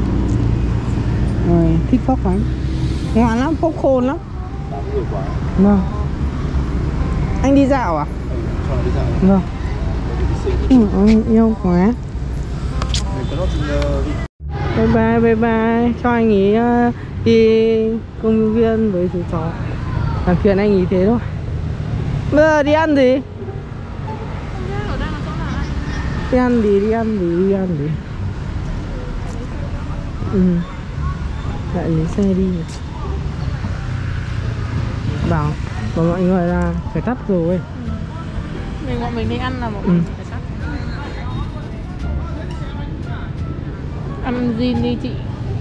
[SPEAKER 2] Rồi, thích Phốc lắm. Ngoan lắm, Phốc khôn lắm.
[SPEAKER 5] tám người quá.
[SPEAKER 2] Vâng. Anh đi dạo à?
[SPEAKER 5] Ừ, cho nó đi dạo.
[SPEAKER 2] Vâng. Ừ, anh yêu quá.
[SPEAKER 5] Mình có nó xin đi.
[SPEAKER 2] Bye bye, bye bye. Cho anh ấy uh, đi công viên với chú chó. Làm chuyện anh ấy thế thôi. Bây giờ đi ăn gì? Đi ăn gì, đi ăn gì, đi ăn gì. Ừ. Lại lấy xe đi. Bảo, bảo mọi người là phải tắt rồi.
[SPEAKER 3] Mình bọn mình đi ăn là mọi
[SPEAKER 2] Ừ.
[SPEAKER 3] người phải tắt. Ăn gì đi chị?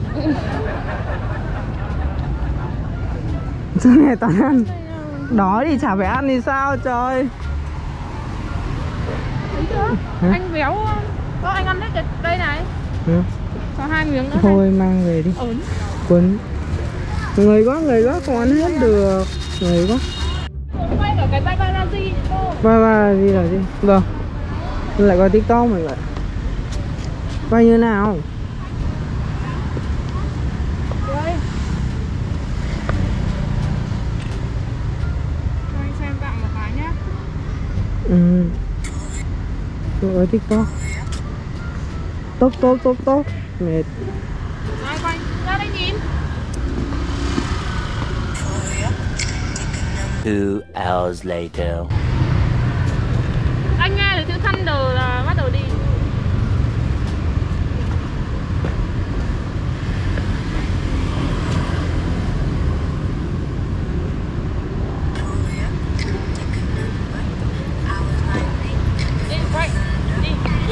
[SPEAKER 2] Suốt ngày toàn ăn. Đó thì chả phải ăn thì sao trời.
[SPEAKER 3] Thấy chưa?
[SPEAKER 2] Hả?
[SPEAKER 3] Anh béo không? Có anh ăn hết cái đây này.
[SPEAKER 2] Ừ.
[SPEAKER 3] Có hai miếng nữa.
[SPEAKER 2] Thôi mang về đi.
[SPEAKER 3] Ổn.
[SPEAKER 2] Quấn. Người quá, người quá, không ăn hết được. Người quá.
[SPEAKER 3] Quay cả cái bye bye ra gì cô.
[SPEAKER 2] Bye bye gì là gì? Vâng. Lại coi TikTok mình lại. Quay như nào?
[SPEAKER 3] Đây. Cho anh xem tạm một cái nhá.
[SPEAKER 2] Ừ. Coi TikTok. Tốt tốt tốt tốt. Mệt.
[SPEAKER 3] Ai quay ra đây nhìn.
[SPEAKER 4] Two hours later.
[SPEAKER 3] Anh nghe được chữ Thunder là bắt đầu đi. Đi, quay, đi.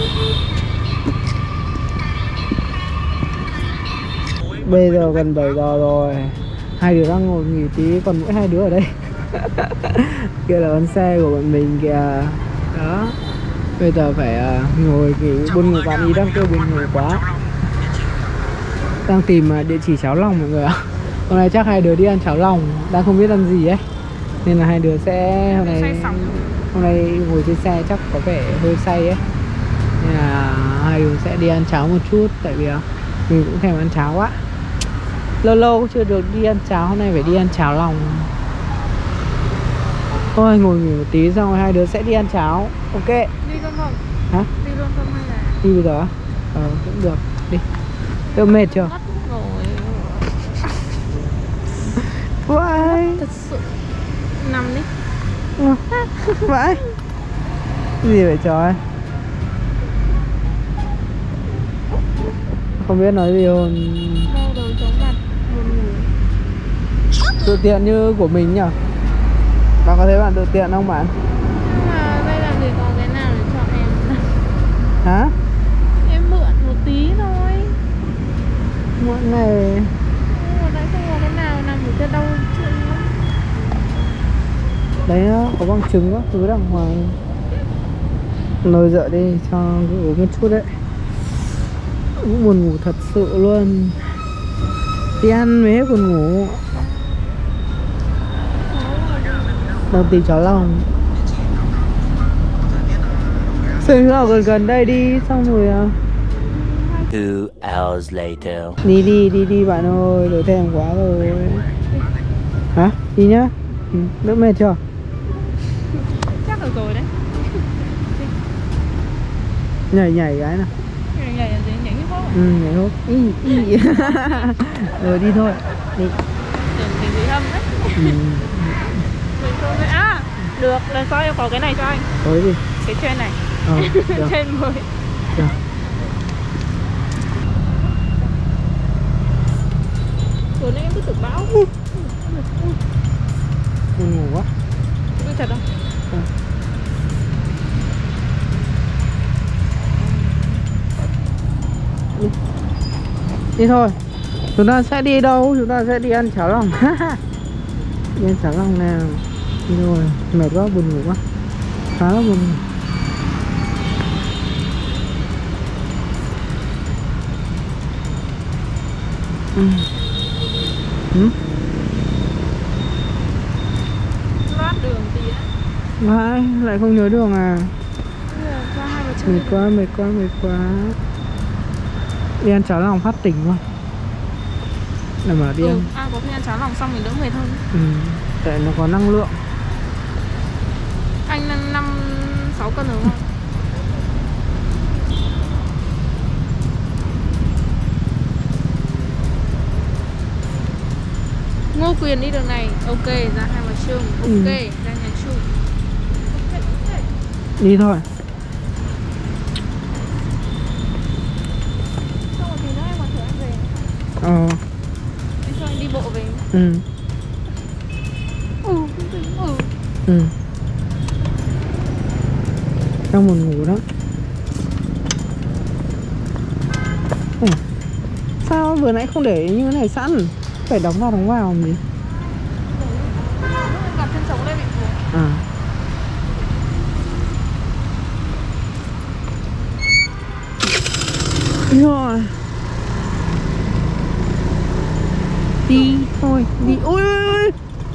[SPEAKER 2] Bây giờ gần bảy giờ rồi. Hai đứa đang ngồi nghỉ tí, còn mỗi hai đứa ở đây. Kia là con xe của bọn mình kìa. Đó. Bây giờ phải uh, ngồi nghỉ. Buồn ngủ bạn ý đang kêu buồn ngủ quá. Đang tìm uh, địa chỉ cháo lòng mọi người ạ. Hôm nay chắc hai đứa đi ăn cháo lòng. Đang không biết ăn gì ấy. Nên là hai đứa sẽ hôm nay hôm nay ngồi trên xe chắc có vẻ hơi say ấy. Nên là hai đứa sẽ đi ăn cháo một chút. Tại vì uh, mình cũng thèm ăn cháo quá. Lâu lâu chưa được đi ăn cháo, hôm nay phải đi ăn cháo lòng. Thôi ngồi nghỉ một tí xong rồi hai đứa sẽ đi ăn cháo. Ok.
[SPEAKER 3] Đi luôn không?
[SPEAKER 2] Hả?
[SPEAKER 3] Đi luôn không hay là?
[SPEAKER 2] Đi bây giờ á? Ờ cũng được. Đi. Tôi mệt chưa?
[SPEAKER 3] Mất rồi.
[SPEAKER 2] Vãi.
[SPEAKER 3] Thật sự. Nằm đi.
[SPEAKER 2] Vãi. Cái gì vậy trời? Không biết nói gì luôn.
[SPEAKER 3] Đau đầu chóng mặt, buồn ngủ.
[SPEAKER 2] Tự tiện như của mình nhỉ? Bạn có thấy bạn tự tiện không bạn?
[SPEAKER 3] Nhưng mà đây làm gì có cái nào để cho em.
[SPEAKER 2] Hả?
[SPEAKER 3] Em mượn một tí thôi.
[SPEAKER 2] Mượn này.
[SPEAKER 3] Nhưng mà không có cái nào nằm ở trên đau chân.
[SPEAKER 2] Đấy nó có bằng chứng các thứ đàng hoàng. Lôi dậy đi cho ngủ một chút đấy. Cũng buồn ngủ thật sự luôn. Đi ăn mới hết buồn ngủ. Đang tìm cháu lòng. Xem ở gần gần đây đi xong rồi à.
[SPEAKER 4] Two hours later.
[SPEAKER 2] Đi đi đi đi bạn ơi, đỡ thèm quá rồi. Hả? Đi nhá. Ừ, đỡ mệt chưa?
[SPEAKER 3] Chắc được rồi đấy.
[SPEAKER 2] Nhảy nhảy cái nào.
[SPEAKER 3] Nhảy nhảy là gì? Nhảy hip hop à?
[SPEAKER 2] Ừ, nhảy hốt. Ý, ý. Rồi đi thôi. Đi.
[SPEAKER 3] Tưởng mình bị hâm đấy.
[SPEAKER 2] Ừ.
[SPEAKER 3] Mình không biết. À, được, lần sau em có cái này cho anh.
[SPEAKER 2] Có gì?
[SPEAKER 3] Cái trên này.
[SPEAKER 2] Ờ, được.
[SPEAKER 3] Trên mới.
[SPEAKER 2] Được.
[SPEAKER 3] Tối nay em cứ tưởng bão.
[SPEAKER 2] Buồn ngủ quá.
[SPEAKER 3] Cứ thật không?
[SPEAKER 2] Ừ. Đi. Đi thôi. Chúng ta sẽ đi đâu? Chúng ta sẽ đi ăn cháo lòng. Đi ăn cháo lòng nào. Đi rồi. Mệt quá, buồn ngủ quá. Khá là buồn ngủ. Ừ. Ừ?
[SPEAKER 3] Loát đường tí á.
[SPEAKER 2] Vãi, lại không nhớ đường à?
[SPEAKER 3] Bây giờ cho hai vợ chồng
[SPEAKER 2] Mệt
[SPEAKER 3] đi.
[SPEAKER 2] quá, mệt quá, mệt quá. Đi ăn cháo lòng phát tỉnh luôn. Để mà đi
[SPEAKER 3] Ừ,
[SPEAKER 2] ăn.
[SPEAKER 3] à, có khi ăn cháo lòng xong mình đỡ mệt hơn.
[SPEAKER 2] Ừ, tại nó có năng lượng.
[SPEAKER 3] Anh ăn năm sáu cân rồi đúng không? Ngô Quyền đi đường này, ok, ra Hai Bà Trưng, ok,
[SPEAKER 2] Ừ.
[SPEAKER 3] ra nhà Trung. Ok, ok.
[SPEAKER 2] Đi thôi.
[SPEAKER 3] Xong rồi thì nữa em còn thử anh về.
[SPEAKER 2] Ờ.
[SPEAKER 3] Anh cho anh đi bộ về.
[SPEAKER 2] Ừ.
[SPEAKER 3] Ừ, ừ.
[SPEAKER 2] Ừ. Đang buồn ngủ đó. Ừ. Sao vừa nãy không để như thế này sẵn? Phải đóng vào đóng vào làm gì?
[SPEAKER 3] Lúc em gặp chân trống đây bị buồn.
[SPEAKER 2] À. Rồi. Đi thôi, đi. Ôi ôi ôi.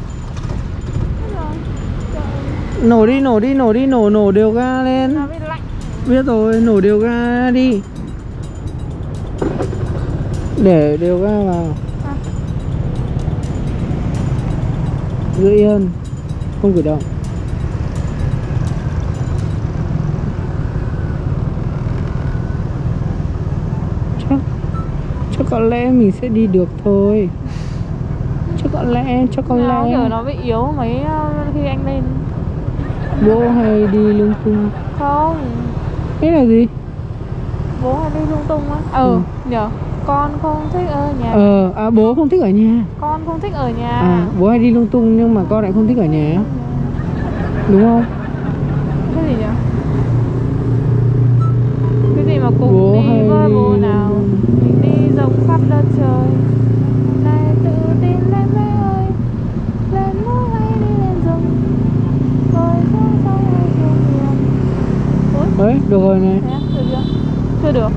[SPEAKER 2] Nổ đi, nổ đi, nổ đi, nổ nổ đều ga lên.
[SPEAKER 3] Nó bị lạnh.
[SPEAKER 2] Biết rồi, nổ đều ga đi. Để đều ga vào.
[SPEAKER 3] À.
[SPEAKER 2] Giữ yên. Không cử động. Chắc Chắc có lẽ mình sẽ đi được thôi. Chắc có lẽ, chắc có
[SPEAKER 3] Nó
[SPEAKER 2] lẽ
[SPEAKER 3] kiểu nó bị yếu mấy uh, khi anh lên.
[SPEAKER 2] bố hay đi lung tung.
[SPEAKER 3] Không,
[SPEAKER 2] Thế là gì?
[SPEAKER 3] bố hay đi lung tung á. Ừ,
[SPEAKER 2] Ừ.
[SPEAKER 3] nhờ. Con không thích ở nhà.
[SPEAKER 2] Ờ, à bố không thích ở nhà.
[SPEAKER 3] Con không thích ở nhà.
[SPEAKER 2] À, bố hay đi lung tung nhưng mà con lại không thích ở nhà. Đúng không?
[SPEAKER 3] Cái gì nhỉ? Cái gì mà cùng
[SPEAKER 2] Bố
[SPEAKER 3] đi
[SPEAKER 2] hay
[SPEAKER 3] với
[SPEAKER 2] đi
[SPEAKER 3] bố
[SPEAKER 2] lung
[SPEAKER 3] nào.
[SPEAKER 2] tung.
[SPEAKER 3] Mình đi rộng khắp đất trời. Này tự tin lên mẹ ơi. Lên núi hay đi lên rừng. Rồi xuống sông hay xuống biển. Ôi,
[SPEAKER 2] Đấy, được rồi này.
[SPEAKER 3] thế á? Được chưa? Chưa được.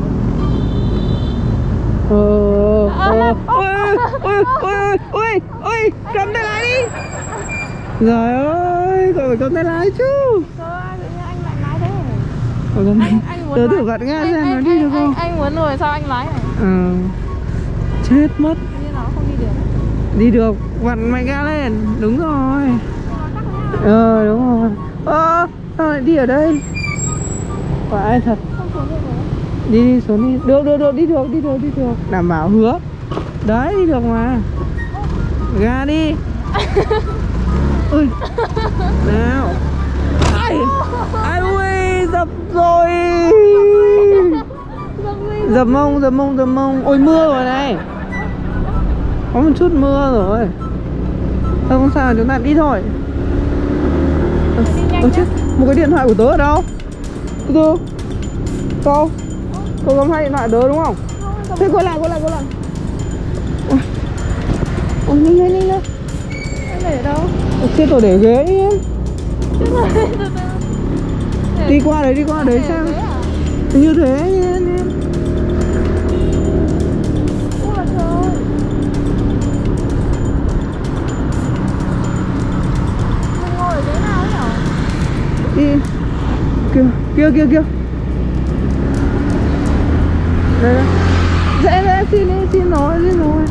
[SPEAKER 2] Ờ,
[SPEAKER 3] À,
[SPEAKER 2] ờ, ôi, ôi, ôi, ôi, ôi, cầm tay lái đi. Trời ơi, cậu phải cầm tay lái chứ.
[SPEAKER 3] Trời ơi, tự nhiên anh lại lái thế.
[SPEAKER 2] Ôi, cầm
[SPEAKER 3] Anh, anh muốn
[SPEAKER 2] tớ thử
[SPEAKER 3] lái-
[SPEAKER 2] gạt ga
[SPEAKER 3] anh-
[SPEAKER 2] xem nó
[SPEAKER 3] anh-
[SPEAKER 2] đi
[SPEAKER 3] anh-
[SPEAKER 2] được không.
[SPEAKER 3] Anh, anh muốn rồi sao anh lái này?
[SPEAKER 2] Ờ, chết mất.
[SPEAKER 3] Tự nhiên nó không đi được.
[SPEAKER 2] Đi được, vặn mạnh ga lên. Đúng rồi.
[SPEAKER 3] Nó chắc nhá.
[SPEAKER 2] Ờ, đúng rồi. Ơ, sao lại đi ở đây? Phải thật.
[SPEAKER 3] Không xuống được rồi.
[SPEAKER 2] Đi đi xuống đi. Được được được đi được đi được đi được. Đảm bảo hứa. Đấy đi được mà. Ga đi. Ui. Nào. Ai. Ai ui dập rồi. Dập mông dập mông dập mông. Ôi mưa rồi này. Có một chút mưa rồi. Thôi không sao, chúng ta đi thôi. Ôi chết, một cái điện thoại của tớ ở đâu? Từ từ. Cô Cô cầm hai điện thoại tớ đúng không? Thế quay lại, quay lại, quay lại. Ôi, ôi nhanh lên, nhanh lên.
[SPEAKER 3] Em để ở đâu?
[SPEAKER 2] Ôi, chết rồi, để ghế đi em. Đi qua đấy, đi qua đấy xem. Như thế em.
[SPEAKER 3] Ôi trời. Mình ngồi ở ghế nào ấy nhở?
[SPEAKER 2] Đi. Kìa, kia, kia, kia. Đây, đây. Dễ, dễ, xin đi, xin rồi, xin rồi.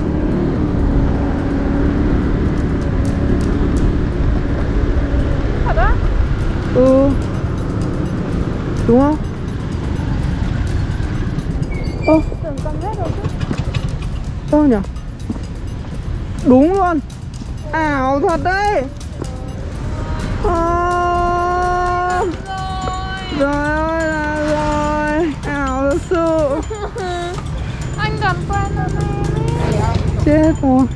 [SPEAKER 3] Thật á?
[SPEAKER 2] Ừ. Đúng không? Ô,
[SPEAKER 3] Tưởng cầm hết rồi chứ.
[SPEAKER 2] sao nhỉ? Đúng luôn. Ảo thật đấy. À,
[SPEAKER 3] Rồi.
[SPEAKER 2] trời ơi là rồi. Ảo thật sự.
[SPEAKER 3] Anh cần quen rồi này.
[SPEAKER 2] Chết rồi.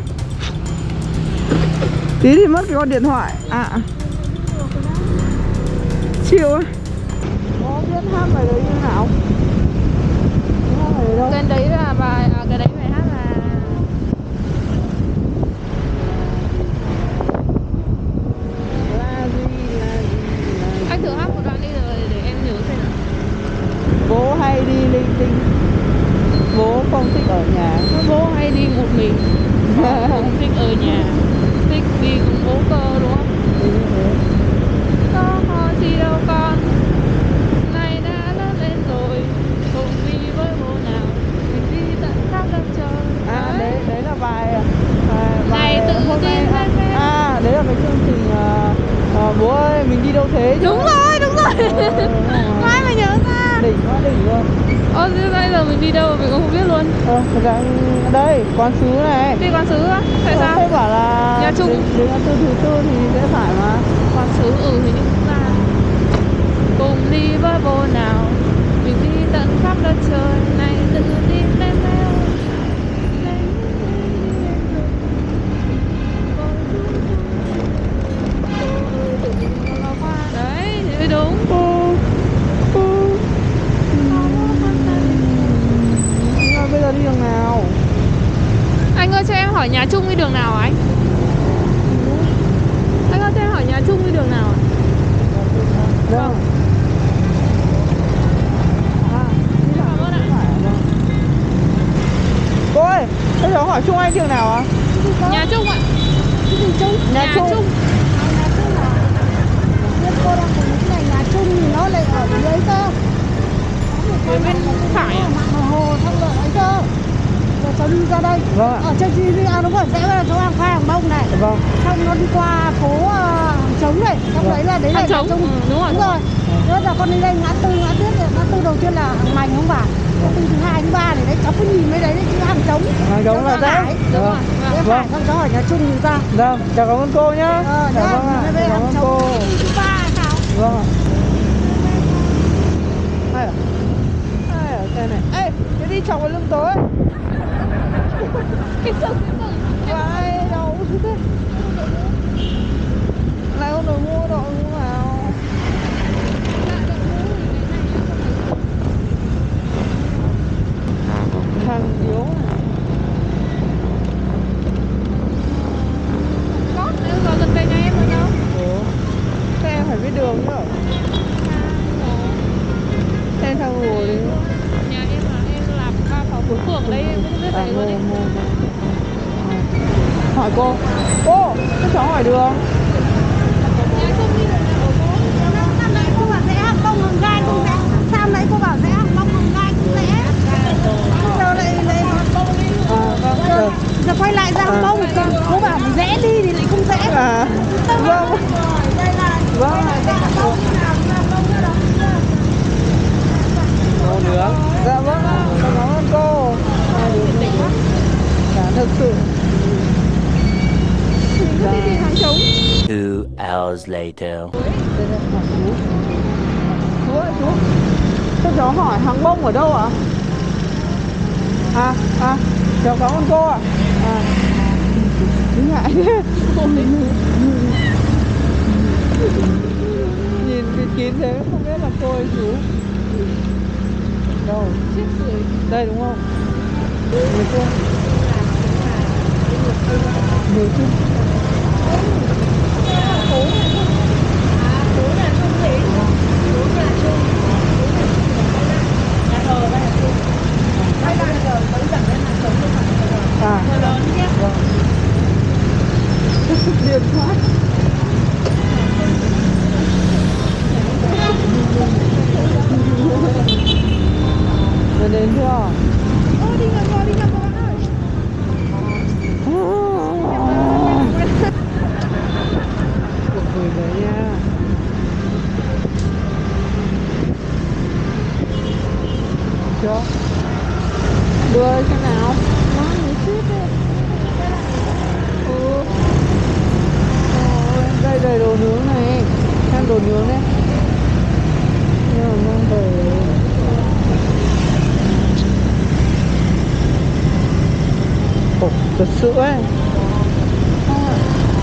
[SPEAKER 2] Tí thì mất cái con điện thoại. À, chịu ấy. Có biết hát bài đấy như nào? Hát bài đấy đâu?
[SPEAKER 3] Cái đấy là bài, à, cái đấy bài hát là
[SPEAKER 2] La gì, la gì, la gì.
[SPEAKER 3] anh thử hát một đoạn đi rồi để em nhớ xem nào.
[SPEAKER 2] Bố hay đi linh tinh. Bố không thích ở nhà.
[SPEAKER 3] Bố hay đi một mình, không thích ở nhà, thích đi cùng bố cơ đúng không?
[SPEAKER 2] Thì như thế.
[SPEAKER 3] Có ho gì đâu con, nay đã lớn lên rồi, cùng đi với bố nào, mình đi tận khắp đất trời.
[SPEAKER 2] À đấy, đấy là bài, bài, bài
[SPEAKER 3] Này tự
[SPEAKER 2] hôm
[SPEAKER 3] tin
[SPEAKER 2] nay,
[SPEAKER 3] lên
[SPEAKER 2] à,
[SPEAKER 3] em.
[SPEAKER 2] à đấy là cái chương trình uh, uh, bố ơi mình đi đâu thế chứ?
[SPEAKER 3] Đúng rồi, đúng rồi.
[SPEAKER 2] Ờ,
[SPEAKER 3] Mai mà nhớ ra.
[SPEAKER 2] đỉnh quá đỉnh luôn.
[SPEAKER 3] Ồ, thế bây giờ mình đi đâu mà mình cũng không biết luôn.
[SPEAKER 2] Ờ, dạ, đây quán sứ này.
[SPEAKER 3] Đi quán sứ á? Tại
[SPEAKER 2] Ờ,
[SPEAKER 3] sao?
[SPEAKER 2] thế bảo là
[SPEAKER 3] Nhà chung.
[SPEAKER 2] đến, đến ngã tư thứ tư thì sẽ phải mà.
[SPEAKER 3] Quán sứ, ừ thì chúng ta cùng đi với bố nào, mình đi tận khắp đất trời này, tự tin lên leo. Đấy, thì mới đúng.
[SPEAKER 2] Ừ. Ừ. Nhưng bây giờ đi đường nào?
[SPEAKER 3] Anh ơi cho em hỏi nhà chung đi đường nào hả anh? Anh ơi cho em hỏi nhà chung đi đường nào ạ?
[SPEAKER 2] Đâu? À, đi
[SPEAKER 3] Cảm ơn ạ.
[SPEAKER 2] phải à? Đâu? Cô ơi, bây giờ hỏi Trung Anh đường nào ạ?
[SPEAKER 3] Nhà chung ạ.
[SPEAKER 2] Nhà,
[SPEAKER 3] Nhà
[SPEAKER 2] chung.
[SPEAKER 3] chung.
[SPEAKER 6] Cô đang cùng cái này nhà chung thì nó lại ở dưới cơ.
[SPEAKER 3] Ở bên phải ạ.
[SPEAKER 6] Mặt hồ thăng lợi ấy cơ. Rồi cháu đi ra đây.
[SPEAKER 2] Vâng ạ.
[SPEAKER 6] Ở trên kia đi à, đúng rồi, rẽ vào chỗ hàng khoai hàng bông này.
[SPEAKER 2] Vâng.
[SPEAKER 6] Xong nó đi qua phố uh, hàng trống này. Xong
[SPEAKER 2] Vâng.
[SPEAKER 6] đấy là đấy là
[SPEAKER 3] Hàng
[SPEAKER 6] nhà
[SPEAKER 3] trống,
[SPEAKER 6] chung.
[SPEAKER 3] ừ, đúng rồi.
[SPEAKER 6] Đúng rồi. Thế giờ con đi đây ngã tư ngã tiếp ngã tư đầu tiên là hàng mành không phải. Ngã tư thứ hai thứ ba này đấy cháu cứ nhìn mấy đấy đấy chứ hàng trống.
[SPEAKER 2] Hàng trống là
[SPEAKER 6] Đấy.
[SPEAKER 2] đấy.
[SPEAKER 3] Đúng rồi.
[SPEAKER 6] Thế
[SPEAKER 2] Vâng.
[SPEAKER 6] phải xong cháu hỏi nhà chung người ta.
[SPEAKER 2] Vâng, chào cảm ơn cô nhá.
[SPEAKER 6] Ờ,
[SPEAKER 2] Dạ
[SPEAKER 6] nhá,
[SPEAKER 2] vâng ạ,
[SPEAKER 6] đây
[SPEAKER 2] cảm
[SPEAKER 6] hàng
[SPEAKER 2] ơn
[SPEAKER 6] trống
[SPEAKER 2] cô.
[SPEAKER 6] thứ ba hay sao?
[SPEAKER 2] Vâng ạ. Hay à? Hay à, cái này. Ê, cái đi chọc vào lưng tớ ấy.
[SPEAKER 3] Cái rừng, cái rừng.
[SPEAKER 2] Vai đâu thế? Lại không đội mũ, đội mũ nào? Thằng yếu này.
[SPEAKER 3] Có, nếu rồi gần đây nhà em rồi đâu?
[SPEAKER 2] Ủa? Thế em phải biết đường chứ? Thế thằng ngủ đi.
[SPEAKER 3] Nhà em là em làm ba phòng cuối phường ở đây em cũng không biết
[SPEAKER 2] À,
[SPEAKER 3] đấy luôn
[SPEAKER 2] mua,
[SPEAKER 3] ấy.
[SPEAKER 2] mua, mua. Hỏi cô. Cô, cho cháu hỏi đường.
[SPEAKER 3] Nhà chung đi đường nào cô?
[SPEAKER 6] Năm nãy cô bảo rẽ hàng bông hàng gai không rẽ. Sao nãy cô bảo rẽ hàng bông hàng gai không rẽ. Bây giờ lại lại
[SPEAKER 2] À, vâng, được.
[SPEAKER 6] giờ quay lại ra hàng bông. Cô bảo mình rẽ đi thì lại không rẽ.
[SPEAKER 2] À, vâng.
[SPEAKER 6] Đây là
[SPEAKER 2] Vâng.
[SPEAKER 6] rẽ hàng bông nào hàng bông nữa đó.
[SPEAKER 2] Ồ, nướng. Dạ vâng ạ, cảm ơn cô. Dạ thực sự.
[SPEAKER 3] Mình có đi hàng trống.
[SPEAKER 4] Two hours later.
[SPEAKER 2] Chú ơi chú, cho cháu hỏi hàng bông ở đâu ạ? À, à, cháu cảm ơn cô ạ. À, ngại thế. Nhìn bị kín thế không biết là cô hay chú. Đâu? Đây đúng không? Người cô. Người chứ. À, vâng. Điện thoại. Rồi đến chưa?
[SPEAKER 3] Ô, đi ngược rồi, đi ngược rồi bạn ơi.
[SPEAKER 2] Cuộc vui đấy nha. Chưa? Đưa xem nào.
[SPEAKER 3] Nó mới suýt đấy.
[SPEAKER 2] Ừ. Ôi, đây đầy đồ nướng này. Xem đồ nướng đấy. Nhưng mà mang về. Ồ, thật sự ấy. Không ạ.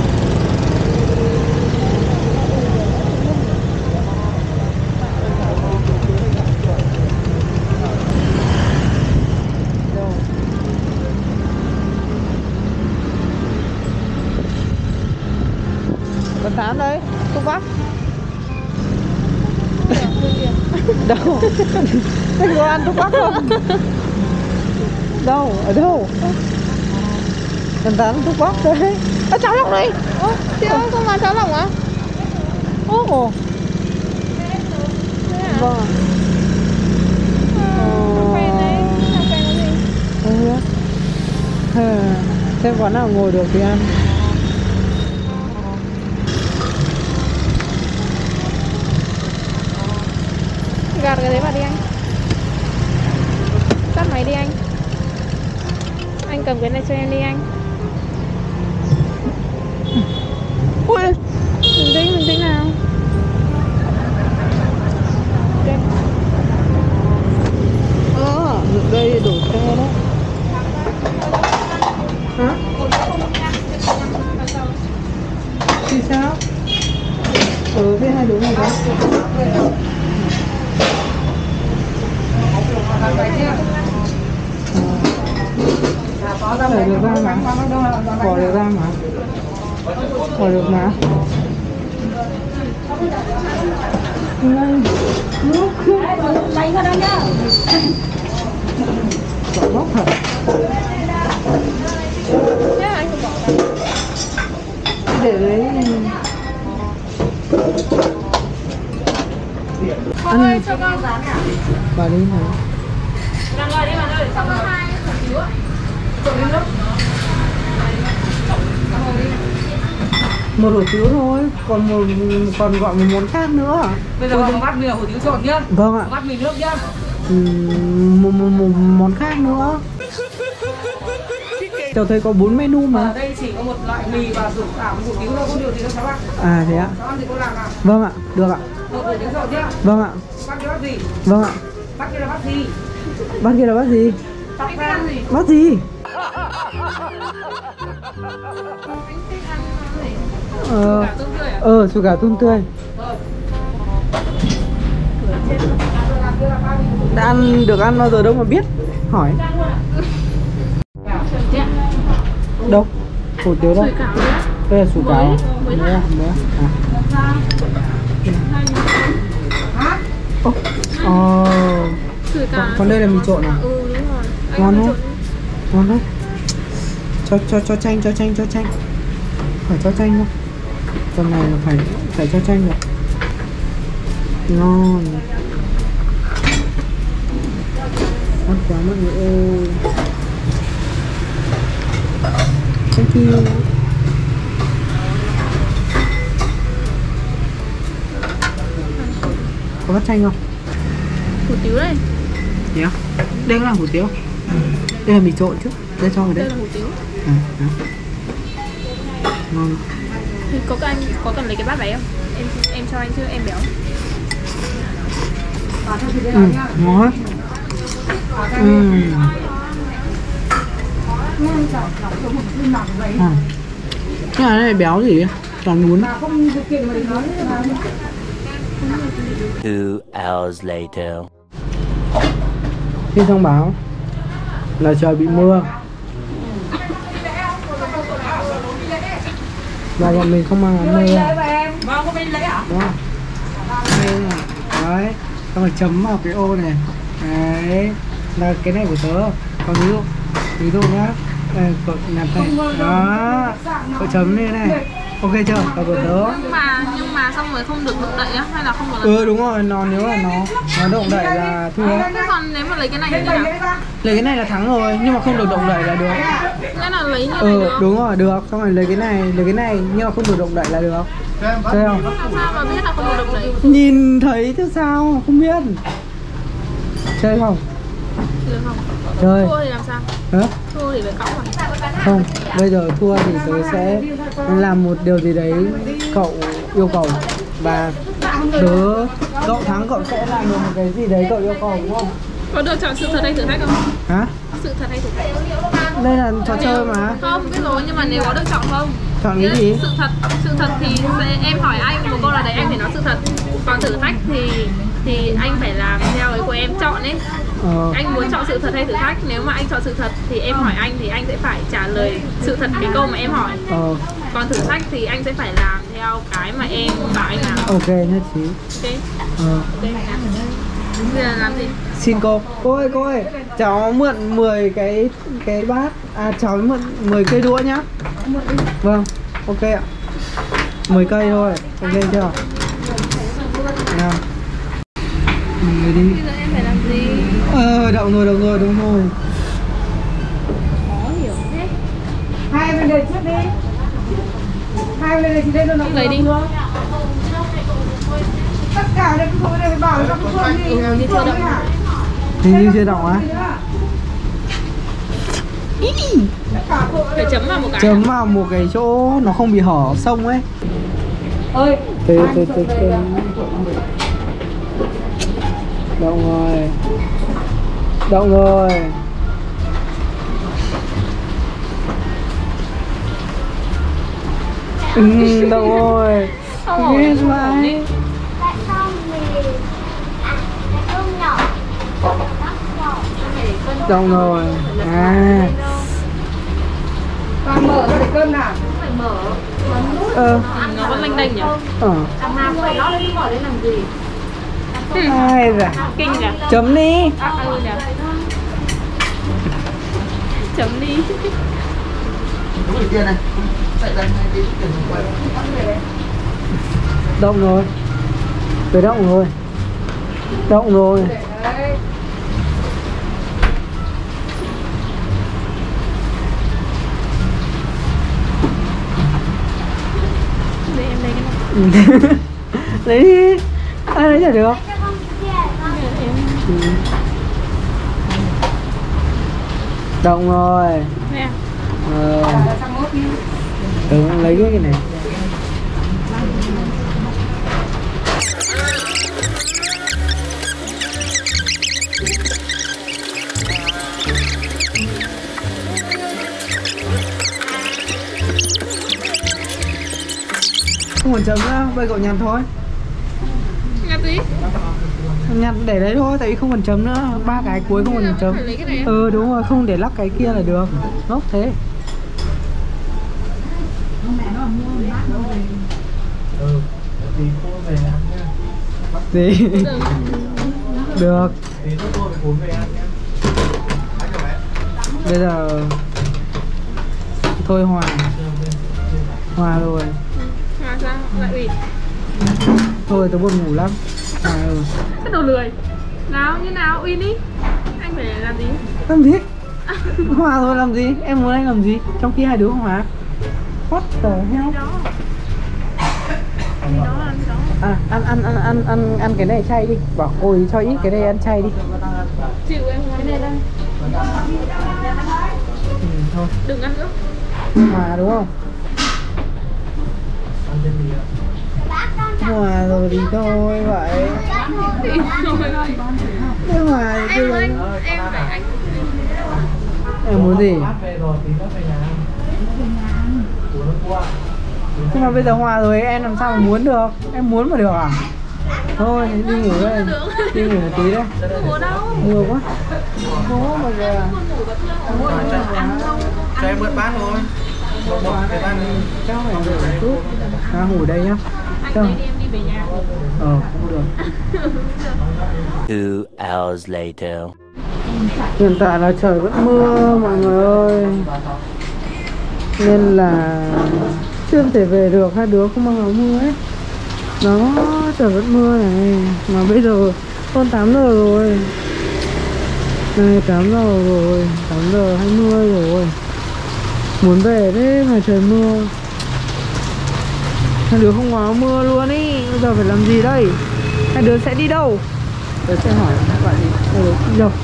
[SPEAKER 2] Có tán đấy, thuốc bắc. Đâu? Anh có ăn thuốc bắc không? Đâu? Ở đâu? Tán tán thuốc bắc đấy. À, cháu lọc đây.
[SPEAKER 3] Ô, chị ơi, không là cháu lỏng á?
[SPEAKER 2] Ồ. Ồ.
[SPEAKER 3] Thế hả?
[SPEAKER 2] Vâng ạ.
[SPEAKER 3] Cà phê đấy, cà phê nó gì?
[SPEAKER 2] Không biết. Ờ, xem quán nào ngồi được thì ăn.
[SPEAKER 3] Gạt cái đấy vào đi anh. Tắt máy đi anh. Anh cầm cái này cho em đi anh.
[SPEAKER 2] Ui,
[SPEAKER 3] Bình tĩnh, bình tĩnh nào. Đây.
[SPEAKER 2] ờ, được đây đổ xe đấy. Hả? Thì sao? Ừ, với hai đứa này đó. Bỏ được ra mà. Bỏ được ra mà. Bỏ được mà. Ngay.
[SPEAKER 6] Lấy vào đây nhá.
[SPEAKER 2] Bỏ góc hả?
[SPEAKER 3] Thế anh không bỏ vào.
[SPEAKER 2] Để lấy.
[SPEAKER 3] Con ơi, cho con dán à?
[SPEAKER 2] Bà đi hả?
[SPEAKER 3] Đang ngồi đi bạn ơi. Cho con hai hủ tiếu ạ. Trộn lên nước.
[SPEAKER 2] Một hủ tiếu thôi, còn một còn gọi một món khác nữa hả?
[SPEAKER 8] Bây giờ vào bát mình là hủ tiếu trộn nhá.
[SPEAKER 2] Vâng ạ.
[SPEAKER 8] Bát mình nước nhá.
[SPEAKER 2] Uhm, một, một, một món khác nữa. Cháu thấy có bốn menu mà.
[SPEAKER 8] Ở đây chỉ có một loại mì và rủ cả một hủ tiếu thôi, không điều gì đâu cháu ạ.
[SPEAKER 2] À thế ạ?
[SPEAKER 8] Cháu ăn thì cô làm nào?
[SPEAKER 2] Vâng ạ, được ạ.
[SPEAKER 8] Một hủ tiếu trộn nhá.
[SPEAKER 2] Vâng ạ.
[SPEAKER 8] Bát kia bát gì?
[SPEAKER 2] Vâng ạ.
[SPEAKER 8] Bát kia là bát gì?
[SPEAKER 2] Bát kia là bát gì?
[SPEAKER 8] Tóc rang gì?
[SPEAKER 2] Bát gì? Ờ,
[SPEAKER 8] Cả tôm tươi à?
[SPEAKER 2] ờ, sủi cảo tôm tươi. Đã ăn được ăn bao giờ đâu mà biết. Hỏi. Đâu? Hủ tiếu đâu? Đây là sủi cảo. Mới à? Mới à? Ồ. Ồ. Còn, còn đây là mì trộn à?
[SPEAKER 3] Ừ đúng rồi. Anh
[SPEAKER 2] Ngon
[SPEAKER 3] ăn
[SPEAKER 2] không?
[SPEAKER 3] trộn.
[SPEAKER 2] Ngon đấy. Cho cho cho chanh, cho chanh, cho chanh. Phải cho chanh không? Con này là phải phải cho chanh rồi. Ngon. Ngon quá mọi người ơi. Thank you. Có bát chanh không?
[SPEAKER 3] Hủ tiếu đây.
[SPEAKER 2] nhá. Đây là hủ tiếu. Đây là mì trộn chứ. Đây cho vào đây.
[SPEAKER 3] Đây là hủ tiếu.
[SPEAKER 2] À, đó. Ngon.
[SPEAKER 3] Thì có anh có cần lấy cái bát đấy không? Em em cho anh chứ em béo.
[SPEAKER 2] Ừ, ngon. Ừ. À. Cái này béo gì ấy? Toàn bún.
[SPEAKER 4] Two hours later.
[SPEAKER 2] Khi thông báo là trời bị mưa và bọn mình không mang áo mưa.
[SPEAKER 8] Vâng, có bên lấy hả?
[SPEAKER 2] Đúng không? Đây này. Đấy, xong rồi chấm vào cái ô này. Đấy, là cái này của tớ. Còn ví dụ, ví dụ nhá, đây, cậu nạp này. Đó, cậu chấm lên này. Ok chưa? Và của tớ.
[SPEAKER 3] Nhưng mà nhưng mà xong rồi không được động đậy á hay là không được?
[SPEAKER 2] Ừ đúng rồi, nó nếu là nó nó động đậy là thua.
[SPEAKER 3] Thế còn nếu mà lấy cái này thì như nào?
[SPEAKER 2] Lấy cái này là thắng rồi, nhưng mà không được động đậy là được.
[SPEAKER 3] Nghĩa là lấy như này
[SPEAKER 2] Ừ
[SPEAKER 3] được không?
[SPEAKER 2] đúng rồi, được. Xong rồi lấy cái này, lấy cái này nhưng mà không được động đậy là được. Chơi không?
[SPEAKER 3] Làm sao mà biết là không được động đậy?
[SPEAKER 2] Nhìn thấy chứ sao, không biết. Chơi không?
[SPEAKER 3] Được không?
[SPEAKER 2] Chơi.
[SPEAKER 3] Thua thì làm sao?
[SPEAKER 2] Hả?
[SPEAKER 3] Thua thì phải cõng à?
[SPEAKER 2] Không, bây giờ thua thì tớ sẽ làm một điều gì đấy cậu yêu cầu. Và tớ, cậu thắng cậu sẽ làm được một cái gì đấy cậu yêu cầu đúng không?
[SPEAKER 3] Có được chọn sự thật hay thử thách không?
[SPEAKER 2] Hả?
[SPEAKER 3] Sự thật hay thử thách?
[SPEAKER 2] Đây là trò chơi mà.
[SPEAKER 3] Không, biết rồi, nhưng mà nếu có được chọn không?
[SPEAKER 2] Chọn cái gì?
[SPEAKER 3] Sự thật, sự thật thì sẽ, em hỏi anh một câu là đấy anh phải nói sự thật. Còn thử thách thì thì anh phải làm theo cái của em chọn ấy.
[SPEAKER 2] Ờ.
[SPEAKER 3] Anh muốn chọn sự thật hay thử thách? Nếu mà anh chọn sự thật thì em hỏi anh thì anh sẽ phải trả lời sự thật cái câu mà em hỏi.
[SPEAKER 2] Ờ.
[SPEAKER 3] Còn thử thách thì anh sẽ phải làm theo cái mà em bảo anh làm.
[SPEAKER 2] Ok, nhất trí.
[SPEAKER 3] Ok.
[SPEAKER 2] Ờ.
[SPEAKER 3] Ok. Bây giờ làm gì?
[SPEAKER 2] Xin cô. Cô ơi, cô ơi, cháu mượn mười cái cái bát. À, cháu mượn mười cây đũa nhá. Vâng, ok ạ. mười cây thôi, ok chưa? Nào. Người đi.
[SPEAKER 3] Bây giờ em phải làm gì?
[SPEAKER 2] Ờ, động rồi, động rồi, đúng rồi.
[SPEAKER 3] Khó hiểu thế.
[SPEAKER 6] Hai bên đây trước đi. Hai bên đây thì đây nó nóng.
[SPEAKER 3] Lấy đi.
[SPEAKER 6] Tất cả đây cái này phải bảo cho các phương đi.
[SPEAKER 3] Ừ, như chưa động.
[SPEAKER 2] Hình như chưa động á?
[SPEAKER 3] Phải chấm vào một cái.
[SPEAKER 2] Chấm vào một cái chỗ nó không bị hở sông ấy.
[SPEAKER 6] Ơi.
[SPEAKER 2] Thế, thế, thế, thế. Động rồi. Động rồi. Ừ, động rồi. Yes, bye. Động rồi. À.
[SPEAKER 6] Toàn mở ra để cơm nào.
[SPEAKER 2] Ờ.
[SPEAKER 3] Nó vẫn lênh đênh nhỉ?
[SPEAKER 2] Ờ.
[SPEAKER 6] Nào phải nó lên bỏ lên làm gì?
[SPEAKER 2] Ai da.
[SPEAKER 3] Kinh nhỉ?
[SPEAKER 2] Chấm đi.
[SPEAKER 3] À, ừ nhỉ? Chấm đi.
[SPEAKER 2] Động rồi. Phải động rồi. Động rồi.
[SPEAKER 3] Để em lấy cái này.
[SPEAKER 2] Lấy đi. Ai lấy chả được. Ừ. Động rồi.
[SPEAKER 3] Nè.
[SPEAKER 2] Ờ. Ừ, lấy cái này. Không còn chấm nữa, bây cậu nhặt thôi.
[SPEAKER 3] Nhặt gì?
[SPEAKER 2] Nhặt để đấy thôi, tại vì không còn chấm nữa. Ba cái cuối không còn chấm.
[SPEAKER 3] Phải lấy cái này.
[SPEAKER 2] Ừ đúng rồi, không để lắc cái kia là được. Ngốc thế. Ừ, thì cô về ăn nha. Gì? Được. Thì tôi về cuốn về ăn nha. Bây giờ thôi hòa. Hòa rồi.
[SPEAKER 3] Hòa sao? Lại ủy.
[SPEAKER 2] Thôi tôi buồn ngủ lắm. À, ừ.
[SPEAKER 3] Cái đồ lười. Nào, như nào? Uy đi. Anh phải làm gì?
[SPEAKER 2] Làm gì? Hòa thôi làm gì? Em muốn anh làm gì? Trong khi hai đứa hòa. What the hell?
[SPEAKER 3] Gì đó làm gì đó.
[SPEAKER 2] À, ăn ăn ăn ăn ăn ăn cái này chay đi. Bảo cô ấy cho ít cái này ăn chay đi.
[SPEAKER 3] Chịu em cái này đây.
[SPEAKER 2] Ừ, thôi.
[SPEAKER 3] Đừng ăn nữa.
[SPEAKER 2] Hòa đúng không? Hòa rồi thì thôi vậy. Nếu hòa thì
[SPEAKER 3] Em ơi,
[SPEAKER 2] em
[SPEAKER 3] em phải anh.
[SPEAKER 2] em muốn gì? Nhưng mà bây giờ hòa rồi em làm sao mà muốn được? Em muốn mà được à? Thôi đi ngủ đây, đi ngủ một tí đấy.
[SPEAKER 3] Ngủ đâu?
[SPEAKER 2] Mưa quá. Không bao giờ.
[SPEAKER 5] Cho em mượn bát thôi. Một một cái bát đi.
[SPEAKER 2] Cháu phải ngủ một chút. À, ngủ đây nhá.
[SPEAKER 3] Anh lấy đi em đi về nhà.
[SPEAKER 2] Ờ, không được.
[SPEAKER 4] Two hours later.
[SPEAKER 2] Hiện tại là trời vẫn mưa mọi người ơi. Nên là chưa thể về được, hai đứa không mang áo mưa ấy. Đó, trời vẫn mưa này. Mà bây giờ hơn tám giờ rồi. Này tám giờ rồi, tám giờ hai mươi rồi. Muốn về đấy mà trời mưa. Hai đứa không có áo mưa luôn ý. Bây giờ phải làm gì đây? Hai đứa sẽ đi đâu? Tôi sẽ hỏi các bạn đi. Hai đứa đi đâu?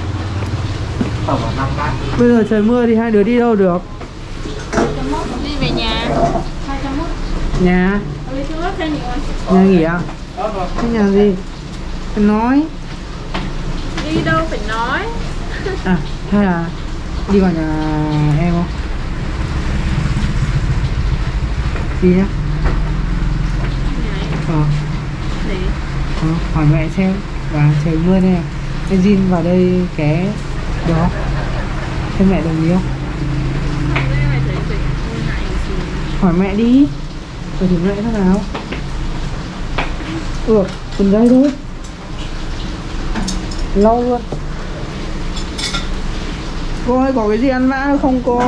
[SPEAKER 2] Bây giờ trời mưa thì hai đứa đi đâu được?
[SPEAKER 3] Đi về nhà.
[SPEAKER 2] Nhà.
[SPEAKER 3] Lấy nước cho nhiều anh.
[SPEAKER 2] Nhà nghỉ à? Thế nhà gì? Phải nói.
[SPEAKER 3] Đi đâu phải nói.
[SPEAKER 2] À, hay là đi vào nhà em không? Đi nhá. Ờ.
[SPEAKER 3] Để
[SPEAKER 2] Ờ, hỏi mẹ xem. Và trời mưa này em Jin vào đây ké được không? Xem mẹ đồng ý không? Hỏi mẹ đi. Rồi thì mẹ thế nào? Ừ, từng đây thôi. Lâu luôn. Cô ơi, có cái gì ăn vã không cô?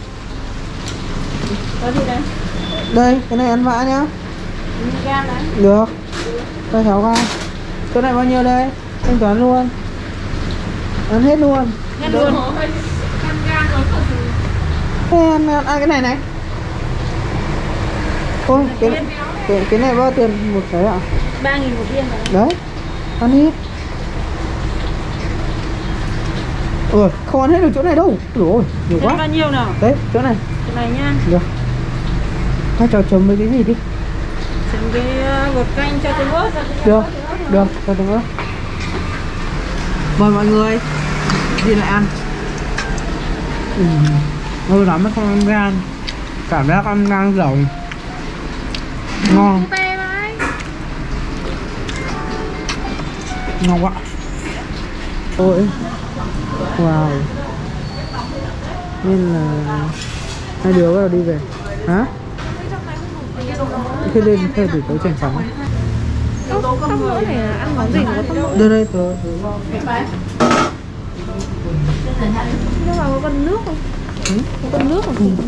[SPEAKER 3] có gì đây?
[SPEAKER 2] Đây, cái này ăn vã nhá.
[SPEAKER 3] Gan đấy.
[SPEAKER 2] Được. Đây sáu gram. Cái này bao nhiêu đây? Thanh toán luôn. Ăn hết luôn.
[SPEAKER 3] Gan luôn. Gan gan rồi còn gì?
[SPEAKER 2] Thế ăn, ăn, ăn cái này này. Ôi, cái, cái, cái này bao tiền một cái ạ? À?
[SPEAKER 3] ba nghìn một viên rồi.
[SPEAKER 2] Đấy. Ăn đi. Ừ, không ăn hết được chỗ này đâu. Ôi, nhiều quá.
[SPEAKER 3] Bao nhiêu nào?
[SPEAKER 2] Đấy, chỗ này.
[SPEAKER 3] Cái này nha.
[SPEAKER 2] Được. Các cháu chấm với cái gì đi.
[SPEAKER 3] Chấm cái bột canh cho tương ớt.
[SPEAKER 2] Được, được, cho tương ớt. Mời mọi người đi lại ăn. Ừ, lâu lắm mới không ăn gan. Cảm giác ăn gan dầu ngon. Ngon quá. Ôi. Wow. Nên là hai đứa bắt đầu đi về. Hả? Thế lên theo để tới chèn sóng.
[SPEAKER 3] Tóc mỡ này là ăn món gì mà có tóc mỡ?
[SPEAKER 2] Đây đây tớ.
[SPEAKER 3] Nhưng mà có cần nước không?
[SPEAKER 2] Ừ?
[SPEAKER 3] Có cần nước không?
[SPEAKER 2] Ừ.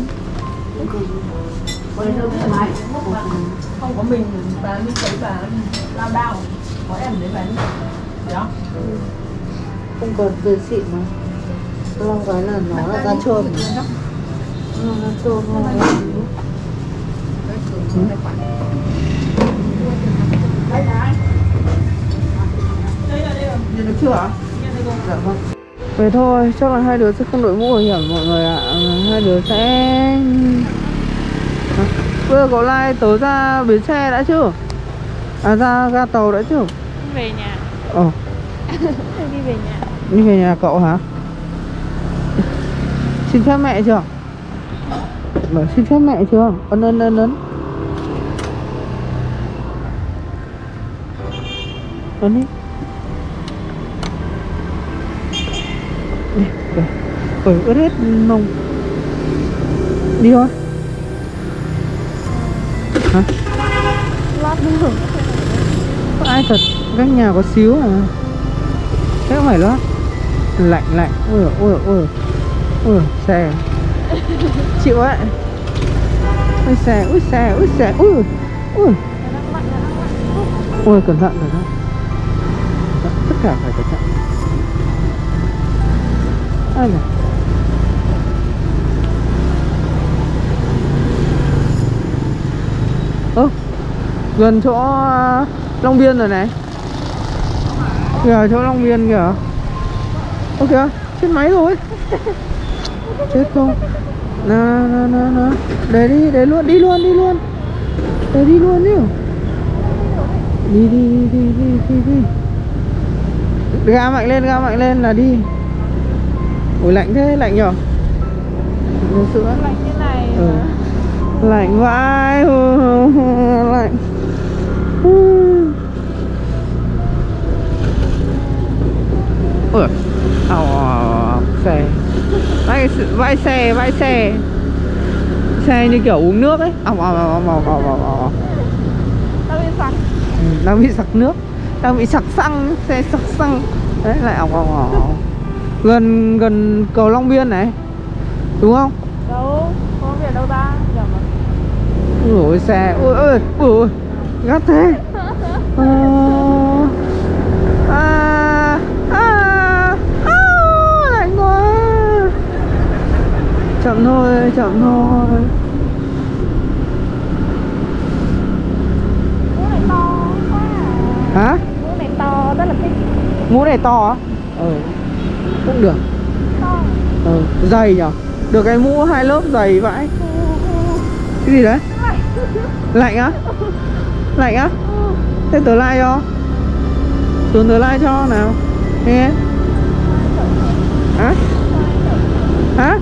[SPEAKER 8] Không có mình bà đi thấy bà lao đao, có em đấy bà đi đó.
[SPEAKER 2] Không cần tiền xịn mà. Long cái là nó là da trơn. Nó da trơn thôi.
[SPEAKER 8] Nhận được chưa ạ?
[SPEAKER 2] Dạ vâng. Vậy thôi, chắc là hai đứa sẽ không đội mũ bảo hiểm mọi người ạ. Hai đứa sẽ... Bây giờ có like tớ ra bến xe đã chưa? À ra ga tàu đã chưa?
[SPEAKER 3] Về nhà.
[SPEAKER 2] Ờ.
[SPEAKER 3] Đi về nhà.
[SPEAKER 2] Đi về nhà cậu hả? Xin phép mẹ chưa? Bảo xin phép mẹ chưa? Ấn ấn ấn ấn. Ấn đi. Đi, rồi. Ôi, ướt hết mông. Đi thôi. Hả?
[SPEAKER 3] Lót nữa.
[SPEAKER 2] Có ai thật, cách nhà có xíu à. Thế không phải lót. Lạnh lạnh. Ôi ôi ôi. Ôi xe. Chịu ấy. Ôi xe, ôi xe, ôi xe. Ôi ôi. Ôi cẩn thận cẩn thận. Tất cả phải cẩn thận. Ai này. Ơ, gần chỗ Long Biên rồi này. Kìa, chỗ Long Biên kìa. Ok, chết máy rồi. Chết không? Nào, nào, nào, nào. Để đi, để luôn, đi luôn, đi luôn. Để đi luôn đi. Đi, đi, đi, đi, đi, đi, đi. Ga mạnh lên, ga mạnh lên là đi. Ủa lạnh thế, lạnh nhở? Uống sữa.
[SPEAKER 3] Lạnh như này.
[SPEAKER 2] Ừ. Lạnh vãi. Lạnh. Ủa. Ồ, xe. Vãi, vãi xe, vãi xe. Xe như kiểu uống nước ấy. Ồ, ồ, ồ, ồ, ồ, ồ.
[SPEAKER 3] Đang bị sặc.
[SPEAKER 2] Ừ, đang bị sặc nước. Đang bị sặc xăng, xe sặc xăng. Đấy lại ồ, ồ, ồ. Gần, gần cầu Long Biên này. Đúng không?
[SPEAKER 3] Đâu, không biết đâu ta. Nhầm à?
[SPEAKER 2] Ui ôi xe, ui ôi, ui ôi, gắt thế. À, à, à, à, lạnh quá. Chậm thôi, chậm thôi.
[SPEAKER 3] Mũ này to quá à.
[SPEAKER 2] Hả?
[SPEAKER 3] Mũ này to, rất là thích.
[SPEAKER 2] Mũ này to á? Ừ, cũng được.
[SPEAKER 3] To.
[SPEAKER 2] Ừ, dày nhở? Được cái mũ hai lớp dày vãi. Cái gì đấy? Lạnh á? Lạnh á? Thế tớ like cho. Xuống tớ like cho nào. Nghe. Hả? Hả?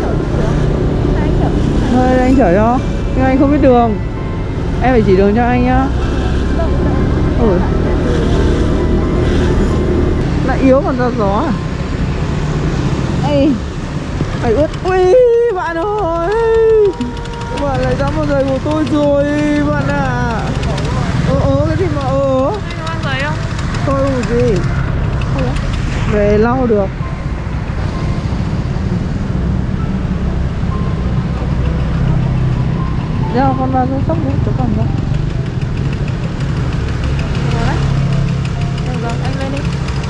[SPEAKER 2] Thôi anh chở cho. Nhưng anh không biết đường. Em phải chỉ đường cho anh nhá. Ủa. Lại yếu còn ra gió à? Ê. Phải ướt. Ui bạn ơi. Bạn lại dám vào giày của tôi rồi bạn à. Ơ ơ cái gì mà ơ.
[SPEAKER 3] Anh có mang giấy không?
[SPEAKER 2] Thôi không gì. Về lau được. Đeo con vào sóc đấy, chỗ còn ra.
[SPEAKER 3] Được đấy. Được rồi, anh lên đi.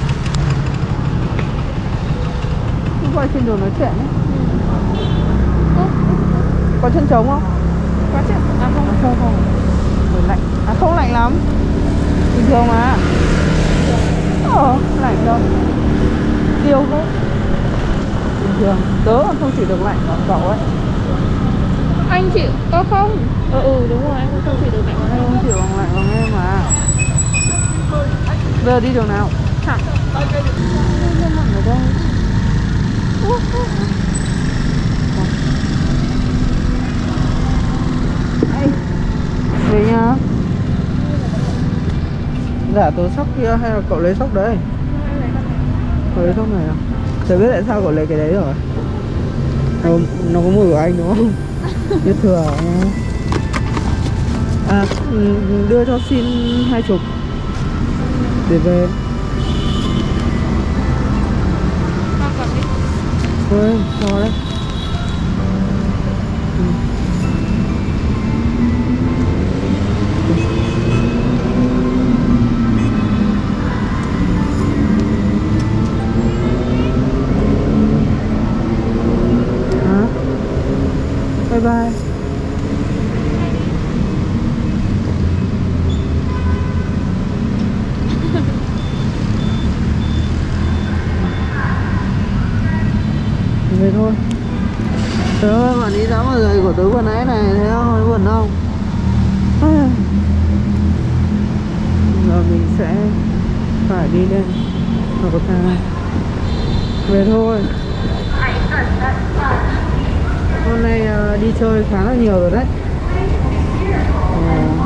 [SPEAKER 2] Cứ quay trên đường nói chuyện ấy. Ừ. Có chân trống không?
[SPEAKER 3] Quá chuyện. À không.
[SPEAKER 2] À, không không. Rồi lạnh. À không lạnh lắm. Bình thường mà. Ờ, lạnh đâu. Tiêu thôi. Bình thường. Tớ còn không chịu được lạnh của cậu ấy.
[SPEAKER 3] Anh chịu. Ơ không. Ừ ừ đúng rồi, anh cũng không chịu được lạnh của
[SPEAKER 2] Anh không chịu bằng lạnh bằng em mà. Bây giờ đi đường nào?
[SPEAKER 3] Thẳng.
[SPEAKER 2] Em nằm ở đâu? Về nhà. Dạ tớ sóc kia hay là cậu lấy sóc đấy? Cậu lấy sóc này à? Tớ biết tại sao cậu lấy cái đấy rồi. Nó, nó có mùi của anh đúng không? Biết thừa. À đưa cho xin hai chục để về. Thôi, cho đấy. Ừ. Hả? Bye bye. Về thôi. Trời ơi, bạn ấy dám vào giày của tớ vừa nãy này, thấy không? Thấy buồn không? Giờ mình sẽ phải đi lên cầu thang. Về thôi. Hôm nay uh, đi chơi khá là nhiều rồi đấy. uh,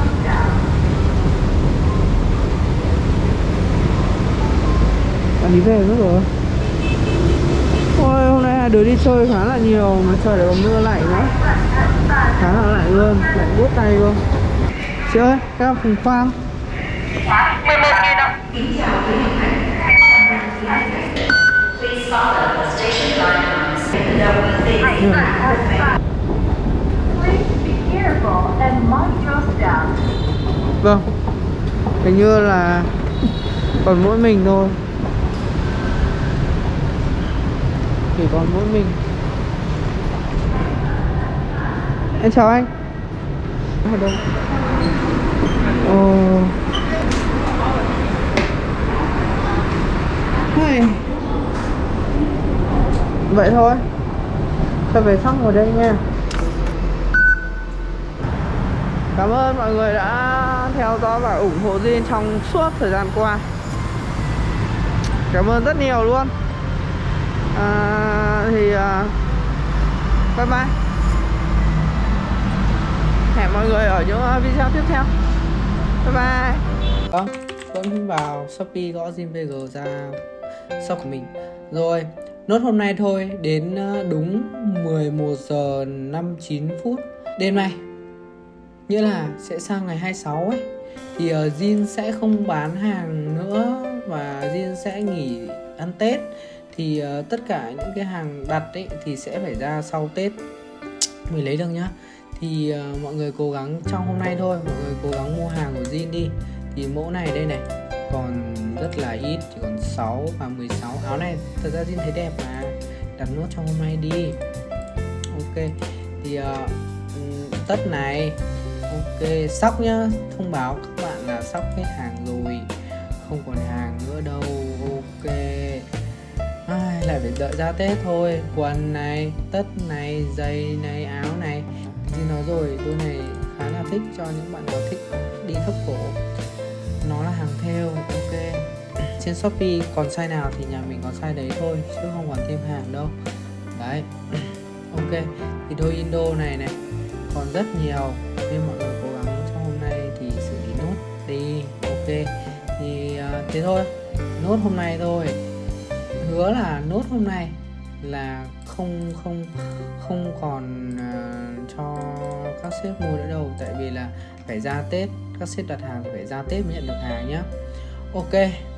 [SPEAKER 2] Bạn đi về mất rồi. Ôi, hôm nay hai đứa đi chơi khá là nhiều mà trời lại còn mưa lạnh nữa. Khá là lạnh luôn, lạnh buốt tay luôn. Chị ơi, các bạn Phùng Khoang.
[SPEAKER 9] mười một nghìn đồng.
[SPEAKER 2] Vâng, hình như là còn mỗi mình thôi. Chỉ còn mỗi mình. Em chào anh. Ở đâu? Ồ. Hey. vậy thôi. Tôi về xong ngồi đây nha. Cảm ơn mọi người đã theo dõi và ủng hộ Jin trong suốt thời gian qua. Cảm ơn rất nhiều luôn. à, Thì uh, bye bye. Hẹn mọi người ở những video tiếp theo. Bye bye. Vâng, vẫn vào Shopee gõ Jin vê giê ra shop của mình. Rồi, nốt hôm nay thôi. Đến đúng mười một giờ năm mươi chín phút đêm nay, nghĩa là sẽ sang ngày hai mươi sáu ấy, thì uh, Jin sẽ không bán hàng nữa và Jin sẽ nghỉ ăn Tết. Thì uh, tất cả những cái hàng đặt ấy thì sẽ phải ra sau Tết mới lấy được nhá. Thì uh, mọi người cố gắng trong hôm nay thôi, mọi người cố gắng mua hàng của Jin đi. Thì mẫu này đây này còn rất là ít, chỉ còn sáu và mười sáu. Áo này thật ra Jin thấy đẹp mà, đặt nốt trong hôm nay đi. Ok, thì uh, tất này. Ok, sóc nhá, thông báo các bạn là sóc hết hàng rồi, không còn hàng nữa đâu. Ok, ai, lại phải đợi ra Tết thôi. Quần này, tất này, giày này, áo này. Jin nói rồi, đôi này khá là thích cho những bạn nào thích đi thấp cổ. Nó là hàng thêu. Ok, trên Shopee còn size nào thì nhà mình còn size đấy thôi, chứ không còn thêm hàng đâu. Đấy. Ok, thì đôi Indo này này còn rất nhiều, nên mọi người cố gắng trong hôm nay thì xử lý nốt đi. Ok, thì uh, thế thôi, nốt hôm nay thôi. Hứa là nốt hôm nay là không không không còn uh, cho các sếp mua nữa đâu, tại vì là phải ra Tết, các sếp đặt hàng thì phải ra Tết mới nhận được hàng nhá. Ok.